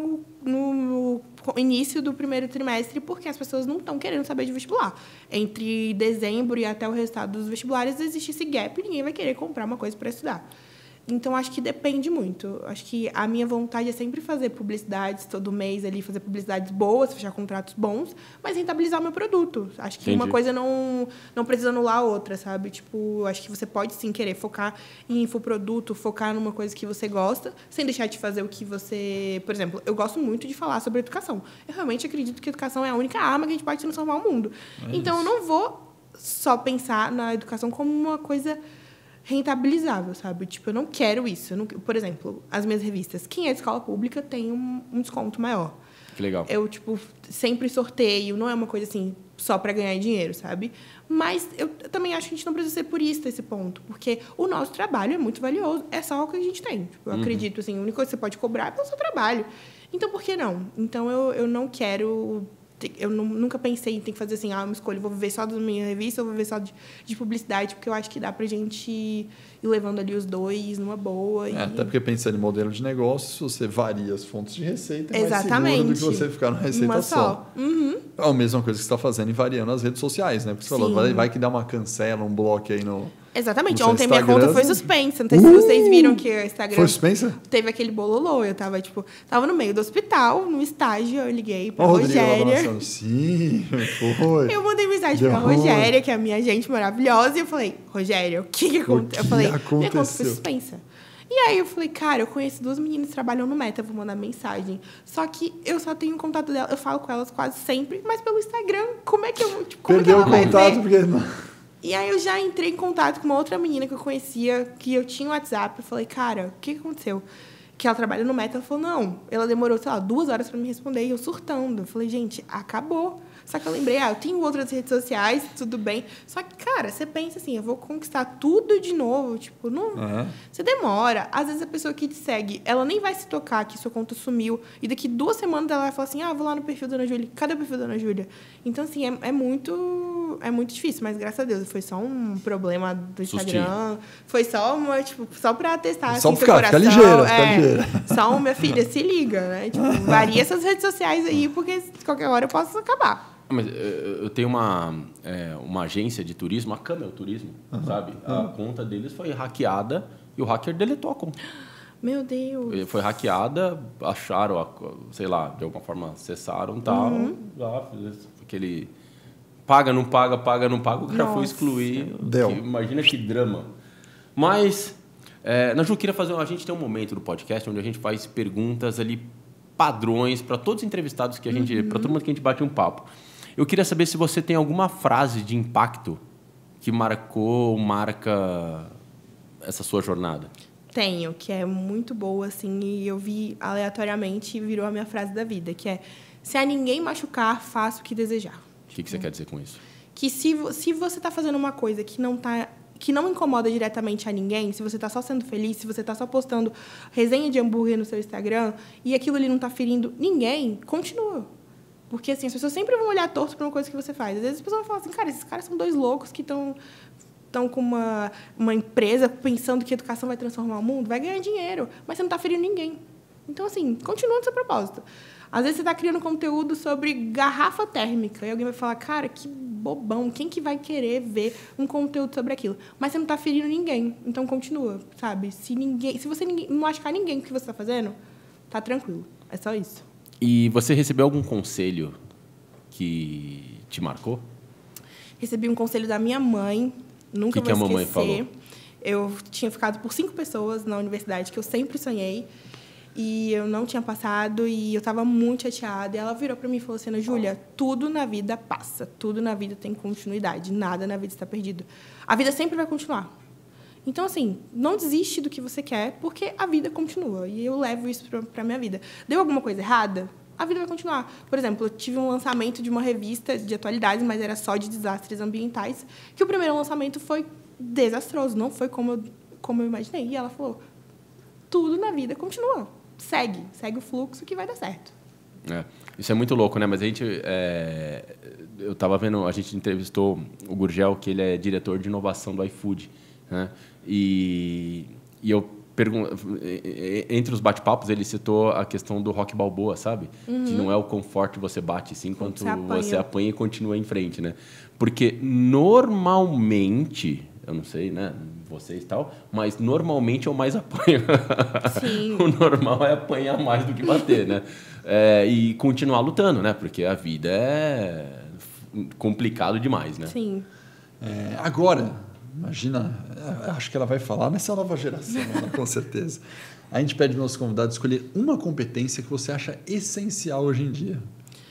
no início do primeiro trimestre, porque as pessoas não estão querendo saber de vestibular. Entre dezembro e até o resultado dos vestibulares, existe esse gap e ninguém vai querer comprar uma coisa para estudar. Então, acho que depende muito. Acho que a minha vontade é sempre fazer publicidades todo mês ali, fazer publicidades boas, fechar contratos bons, mas rentabilizar o meu produto. Acho que uma coisa não precisa anular a outra, sabe? Tipo, acho que você pode, sim, querer focar em infoproduto, focar numa coisa que você gosta, sem deixar de fazer o que você... Por exemplo, eu gosto muito de falar sobre educação. Eu realmente acredito que a educação é a única arma que a gente pode transformar o mundo. Então, eu não vou só pensar na educação como uma coisa... rentabilizável, sabe? Tipo, eu não quero isso. Por exemplo, as minhas revistas. Quem é de escola pública tem um desconto maior. Que legal. Eu, tipo, sempre sorteio. Não é uma coisa, assim, só para ganhar dinheiro, sabe? Mas eu também acho que a gente não precisa ser purista a esse ponto. Porque o nosso trabalho é muito valioso. É só o que a gente tem. Tipo, eu acredito, assim, a única coisa que você pode cobrar é pelo seu trabalho. Então, por que não? Então, eu não quero... Eu nunca pensei em ter que fazer assim, uma escolha, vou viver só da minha revista ou vou viver só de publicidade, porque eu acho que dá pra gente ir levando ali os dois numa boa. Até porque pensando em modelo de negócio, você varia as fontes de receita, é mais Exatamente. seguro do que você ficar na receita uma só. É a mesma coisa que você está fazendo e variando as redes sociais, né? Porque você falou, vai que dá uma cancela, um bloco aí no... Exatamente. No ontem minha Instagram, conta foi suspensa. Não sei se vocês viram que o Instagram... Foi suspensa? Teve aquele bololô. Eu tava no meio do hospital, no estágio, eu liguei pra Rodrigo, Rogéria. Sim, foi. Eu mandei mensagem pra Rogéria, que é a minha gente maravilhosa, e eu falei, Rogéria, o que aconteceu? Eu falei, minha conta foi suspensa. E aí eu falei, cara, eu conheço 2 meninas que trabalham no Meta, vou mandar mensagem. Só que eu só tenho contato dela, eu falo com elas quase sempre, mas pelo Instagram, como é que eu... Tipo, como Perdeu é que ela o contato porque... E aí eu já entrei em contato com uma outra menina que eu conhecia, que eu tinha um WhatsApp. Eu falei, cara, o que aconteceu? Que ela trabalha no Meta. Ela falou, não. Ela demorou, sei lá, 2 horas para me responder. E eu surtando. Eu falei, gente, acabou. Só que eu lembrei, eu tenho outras redes sociais, tudo bem. Só que, cara, você pensa assim, eu vou conquistar tudo de novo. Tipo, não... Você demora. Às vezes a pessoa que te segue, ela nem vai se tocar que sua conta sumiu. E daqui 2 semanas ela vai falar assim, vou lá no perfil da Ana Júlia. Cadê o perfil da Ana Júlia? Então, assim, é muito difícil. Mas, graças a Deus, foi só um problema do Instagram. Sustinho. Foi só só pra testar, só assim, ficar, seu coração. Fica ligeira. Só, minha filha, se liga, né? Tipo, varia essas redes sociais aí, porque qualquer hora eu posso acabar. Mas eu tenho uma agência de turismo, a Camel Turismo, sabe? A conta deles foi hackeada e o hacker deletou a conta. Meu Deus. Foi hackeada, acharam, sei lá, de alguma forma acessaram e tal. Lá, aquele paga, não paga, o cara foi excluir. Deu. Imagina que drama. Mas, Naju, queria fazer... A gente tem um momento do podcast onde a gente faz perguntas ali padrões para todos os entrevistados que a gente, para todo mundo que a gente bate um papo. Eu queria saber se você tem alguma frase de impacto que marca essa sua jornada. Tenho, que é muito boa, assim, e eu vi aleatoriamente e virou a minha frase da vida, que é: se a ninguém machucar, faça o que desejar. O que você quer dizer com isso? Que se você está fazendo uma coisa que não incomoda diretamente a ninguém, se você está só sendo feliz, se você está só postando resenha de hambúrguer no seu Instagram e aquilo ali não está ferindo ninguém, continua. Porque assim, as pessoas sempre vão olhar torto para uma coisa que você faz. Às vezes as pessoas vão falar assim: cara, esses caras são dois loucos que estão com uma empresa pensando que a educação vai transformar o mundo, vai ganhar dinheiro, mas você não está ferindo ninguém. Então, assim, continua no seu propósito. Às vezes você está criando conteúdo sobre garrafa térmica e alguém vai falar: cara, que bobão, quem que vai querer ver um conteúdo sobre aquilo? Mas você não está ferindo ninguém, então continua, sabe? Se você não machucar ninguém com o que você está fazendo, tá tranquilo. É só isso. E você recebeu algum conselho que te marcou? Recebi um conselho da minha mãe, nunca vou esquecer. Que a mamãe falou? Eu tinha ficado por 5 pessoas na universidade que eu sempre sonhei. E eu não tinha passado e eu estava muito chateada. E ela virou para mim e falou assim: Ana Júlia, tudo na vida passa. Tudo na vida tem continuidade. Nada na vida está perdido. A vida sempre vai continuar. Então, assim, não desiste do que você quer, porque a vida continua. E eu levo isso para a minha vida. Deu alguma coisa errada? A vida vai continuar. Por exemplo, eu tive um lançamento de uma revista de atualidades, mas era só de desastres ambientais, que o primeiro lançamento foi desastroso. Não foi como eu imaginei. E ela falou: tudo na vida continua. Segue o fluxo que vai dar certo. Isso é muito louco, né? Mas a gente... eu estava vendo... A gente entrevistou o Gurgel, que ele é diretor de inovação do iFood, né? E eu pergunto... Entre os bate-papos, ele citou a questão do rock balboa, sabe? Que não é o conforto que você bate, sim, enquanto você apanha e continua em frente, né? Porque normalmente... Eu não sei, né? Vocês e tal, mas normalmente eu mais apanho. Sim. O normal é apanhar mais do que bater, né? E continuar lutando, né? Porque a vida é complicado demais, né? Sim. Agora, imagina, acho que ela vai falar nessa nova geração, né? Com certeza. A gente pede para os nossos convidados escolher uma competência que você acha essencial hoje em dia.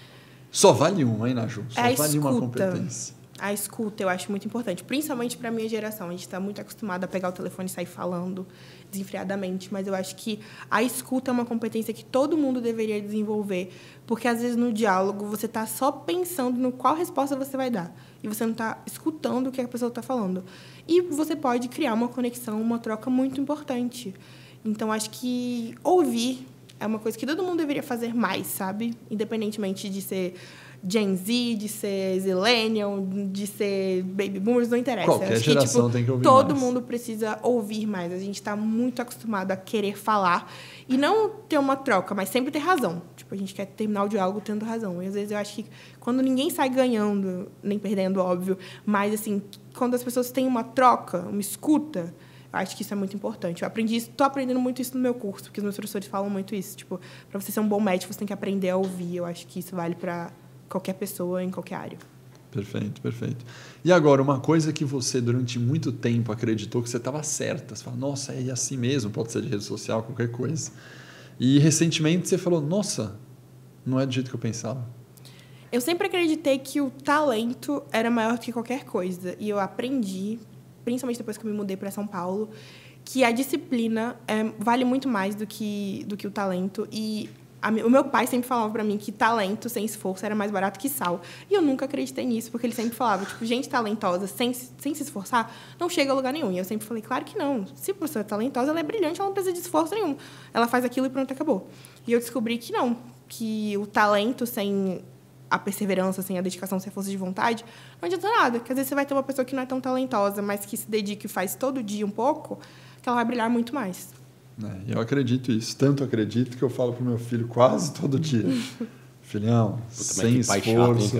Só vale uma, hein, Naju? Só vale uma competência. A escuta eu acho muito importante, principalmente para a minha geração. A gente está muito acostumado a pegar o telefone e sair falando desenfreadamente, mas eu acho que a escuta é uma competência que todo mundo deveria desenvolver, porque às vezes no diálogo você está só pensando no qual resposta você vai dar e você não está escutando o que a pessoa está falando. E você pode criar uma conexão, uma troca muito importante. Então, acho que ouvir é uma coisa que todo mundo deveria fazer mais, sabe? Independentemente de ser Gen Z, de ser Zillennial, de ser Baby Boomers, não interessa. Qualquer geração tem que ouvir todo mais. mundo precisa ouvir mais. A gente está muito acostumado a querer falar e não ter uma troca, mas sempre ter razão. Tipo, a gente quer terminar o diálogo tendo razão. E, às vezes, eu acho que quando ninguém sai ganhando, nem perdendo, óbvio, mas, assim, quando as pessoas têm uma troca, uma escuta, eu acho que isso é muito importante. Eu aprendi isso, estou aprendendo muito isso no meu curso, porque os meus professores falam muito isso. Tipo, para você ser um bom médico, você tem que aprender a ouvir. Eu acho que isso vale para qualquer pessoa, em qualquer área. Perfeito, perfeito. E agora, uma coisa que você, durante muito tempo, acreditou que você estava certa. Você fala: nossa, é assim mesmo, pode ser de rede social, qualquer coisa. E, recentemente, você falou: nossa, não é do jeito que eu pensava. Eu sempre acreditei que o talento era maior do que qualquer coisa. E eu aprendi, principalmente depois que eu me mudei para São Paulo, que a disciplina vale muito mais do que o talento. E o meu pai sempre falava para mim que talento sem esforço era mais barato que sal. E eu nunca acreditei nisso, porque ele sempre falava, tipo, gente talentosa sem se esforçar não chega a lugar nenhum. E eu sempre falei: claro que não. Se a pessoa é talentosa, ela é brilhante, ela não precisa de esforço nenhum. Ela faz aquilo e pronto, acabou. E eu descobri que não, que o talento sem a perseverança, sem a dedicação, sem a força de vontade, não adianta nada. Porque às vezes você vai ter uma pessoa que não é tão talentosa, mas que se dedica e faz todo dia um pouco, que ela vai brilhar muito mais. Eu acredito isso. Tanto acredito que eu falo pro meu filho quase todo dia: filhão, sem esforço,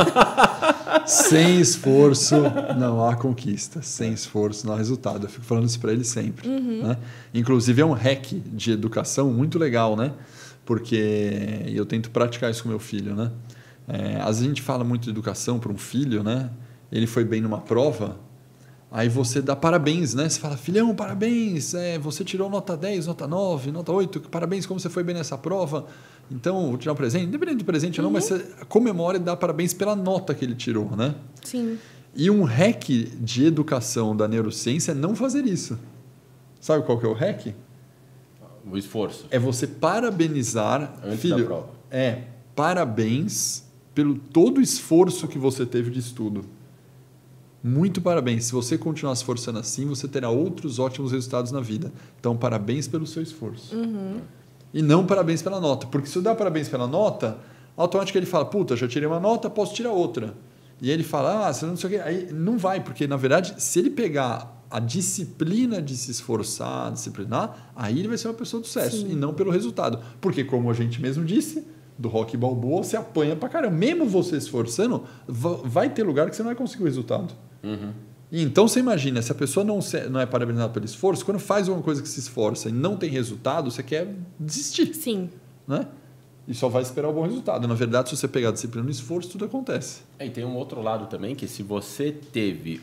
sem esforço não há conquista, sem esforço não há resultado. Eu fico falando isso para ele sempre. Né? Inclusive, é um hack de educação muito legal, né? Porque eu tento praticar isso com meu filho, né? Às vezes a gente fala muito de educação para um filho, né? Ele foi bem numa prova, aí você dá parabéns, né? Você fala: filhão, parabéns, você tirou nota 10, nota 9, nota 8, parabéns, como você foi bem nessa prova. Então, vou tirar um presente, independente do presente ou não, mas você comemora e dá parabéns pela nota que ele tirou, né? Sim. E um hack de educação da neurociência é não fazer isso. Sabe qual que é o hack? O esforço. É você parabenizar... Antes da prova. Parabéns pelo todo o esforço que você teve de estudo. Muito parabéns. Se você continuar se esforçando assim, você terá outros ótimos resultados na vida. Então, parabéns pelo seu esforço. E não parabéns pela nota. Porque se eu dar parabéns pela nota, automaticamente ele fala, puta, já tirei uma nota, posso tirar outra. E ele fala, você não sei o quê. Aí não vai, porque, na verdade, se ele pegar a disciplina de se esforçar, disciplinar, aí ele vai ser uma pessoa de sucesso. Sim. E não pelo resultado. Porque, como a gente mesmo disse, do Rocky Balboa, você apanha pra caramba. Mesmo você se esforçando, vai ter lugar que você não vai conseguir o resultado. E então você imagina, se a pessoa não é parabenizada pelo esforço, quando faz alguma coisa que se esforça e não tem resultado, você quer desistir. Sim. Né? E só vai esperar o bom resultado. Na verdade, se você pegar a disciplina no esforço, tudo acontece. E tem um outro lado também, que se você teve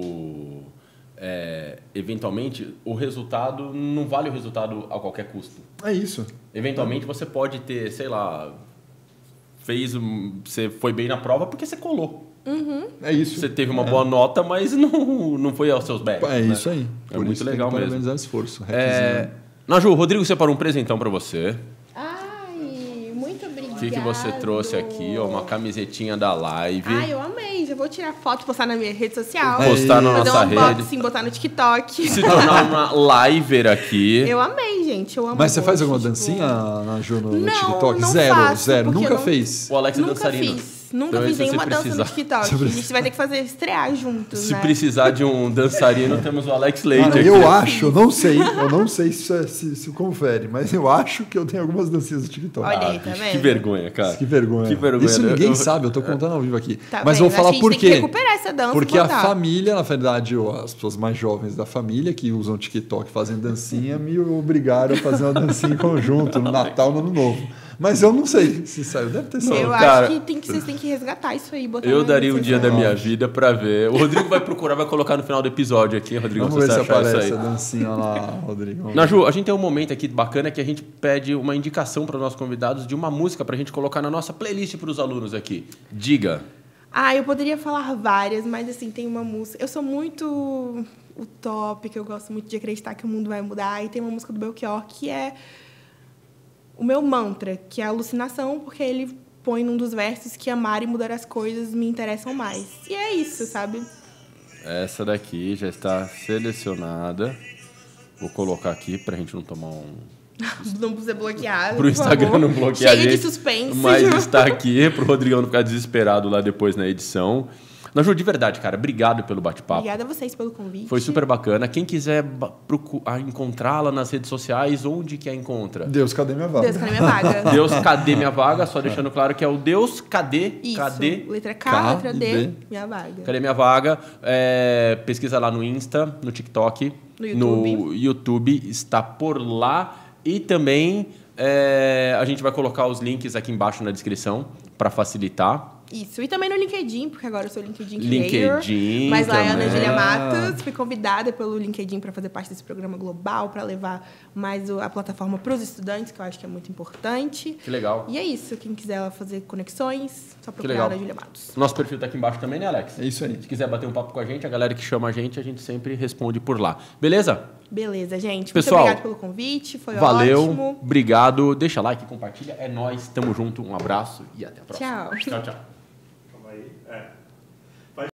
eventualmente, o resultado não vale o resultado a qualquer custo. É isso. Eventualmente, você pode ter, sei lá, você foi bem na prova porque você colou. É isso. Você teve uma boa nota, mas não foi aos seus méritos. É isso aí. É muito legal mesmo. Parabenizar o esforço. Naju, o Rodrigo separou um presentão para você. Ai, muito obrigada. O que você trouxe aqui? Ó, uma camisetinha da live. Ai, eu amei. Já vou tirar foto e postar na minha rede social. Postar na nossa fazer uma rede. unboxing, botar no TikTok. Se tornar uma liver aqui. Eu amei, gente. Eu amo. Mas você faz alguma tipo... dancinha, Naju, no Não, TikTok? não Zero. faço, porque Nunca eu não- fez. O Alex é Nunca dançarino. fiz. Nunca Então, fiz se você nenhuma dança no precisar- TikTok. A gente vai ter que fazer estrear juntos, Se né? precisar de um dançarino, temos o Alex Leite Cara, aqui. eu acho, eu não sei se confere, mas eu acho que eu tenho algumas dancinhas do TikTok. Olha aí, tá vendo? Que vergonha, cara. Que vergonha. Que vergonha, Isso né? ninguém Eu- sabe, eu tô contando ao vivo aqui. Tá mas vendo? vou falar Acho que por a gente tem quê. que recuperar essa dança Porque e a botar. família, na verdade, as pessoas mais jovens da família que usam TikTok fazem dancinha, me obrigaram a fazer uma dancinha em conjunto no Natal, no Ano Novo. Mas eu não sei se saiu, deve ter saído. Eu Cara, acho que vocês têm que resgatar isso aí. Botar Eu na daria um rede dia da social. minha vida pra ver. O Rodrigo vai procurar, vai colocar no final do episódio aqui, Rodrigo, Vamos ver se você achar aparece isso a aí. dancinha lá, Rodrigo. Naju, a gente tem um momento aqui bacana que a gente pede uma indicação para os nossos convidados de uma música pra gente colocar na nossa playlist para os alunos aqui. Diga. Eu poderia falar várias, mas assim, tem uma música. Eu sou muito utópica, eu gosto muito de acreditar que o mundo vai mudar. E tem uma música do Belchior que é o meu mantra, que é a alucinação, porque ele põe num dos versos que amar e mudar as coisas me interessam mais. E é isso, sabe? Essa daqui já está selecionada. Vou colocar aqui pra gente não tomar Não ser bloqueado. pro por Instagram favor. não bloquear a Cheio gente. de suspense. Mas está aqui pro Rodrigão não ficar desesperado lá depois na edição. Naju, de verdade, cara, obrigado pelo bate-papo. Obrigada a vocês pelo convite. Foi super bacana. Quem quiser encontrá-la nas redes sociais, onde que a encontra? Deus, cadê minha vaga? Deus, cadê minha vaga? Deus, cadê minha vaga? Só deixando claro que é o Deus, cadê? Isso. Cadê? Letra K, K letra e D, D. minha vaga. Cadê minha vaga? Pesquisa lá no Insta, no TikTok, no YouTube, está por lá. E também a gente vai colocar os links aqui embaixo na descrição para facilitar. Isso. E também no LinkedIn, porque agora eu sou LinkedIn LinkedIn Creator. Mas lá é a Ana também. Júlia Matos. Fui convidada pelo LinkedIn para fazer parte desse programa global, para levar mais a plataforma para os estudantes, que eu acho que é muito importante. Que legal. E é isso. Quem quiser fazer conexões, só procurar legal. a Ana Júlia Matos. Nosso perfil tá aqui embaixo também, né, Alex? É isso aí. Se quiser bater um papo com a gente galera que chama a gente sempre responde por lá. Beleza? Beleza, gente. Pessoal, muito obrigada pelo convite. Foi Valeu, ótimo. obrigado. Deixa like, compartilha. É nóis, tamo junto. Um abraço e até a próxima. Tchau. Tchau, tchau. Calma aí.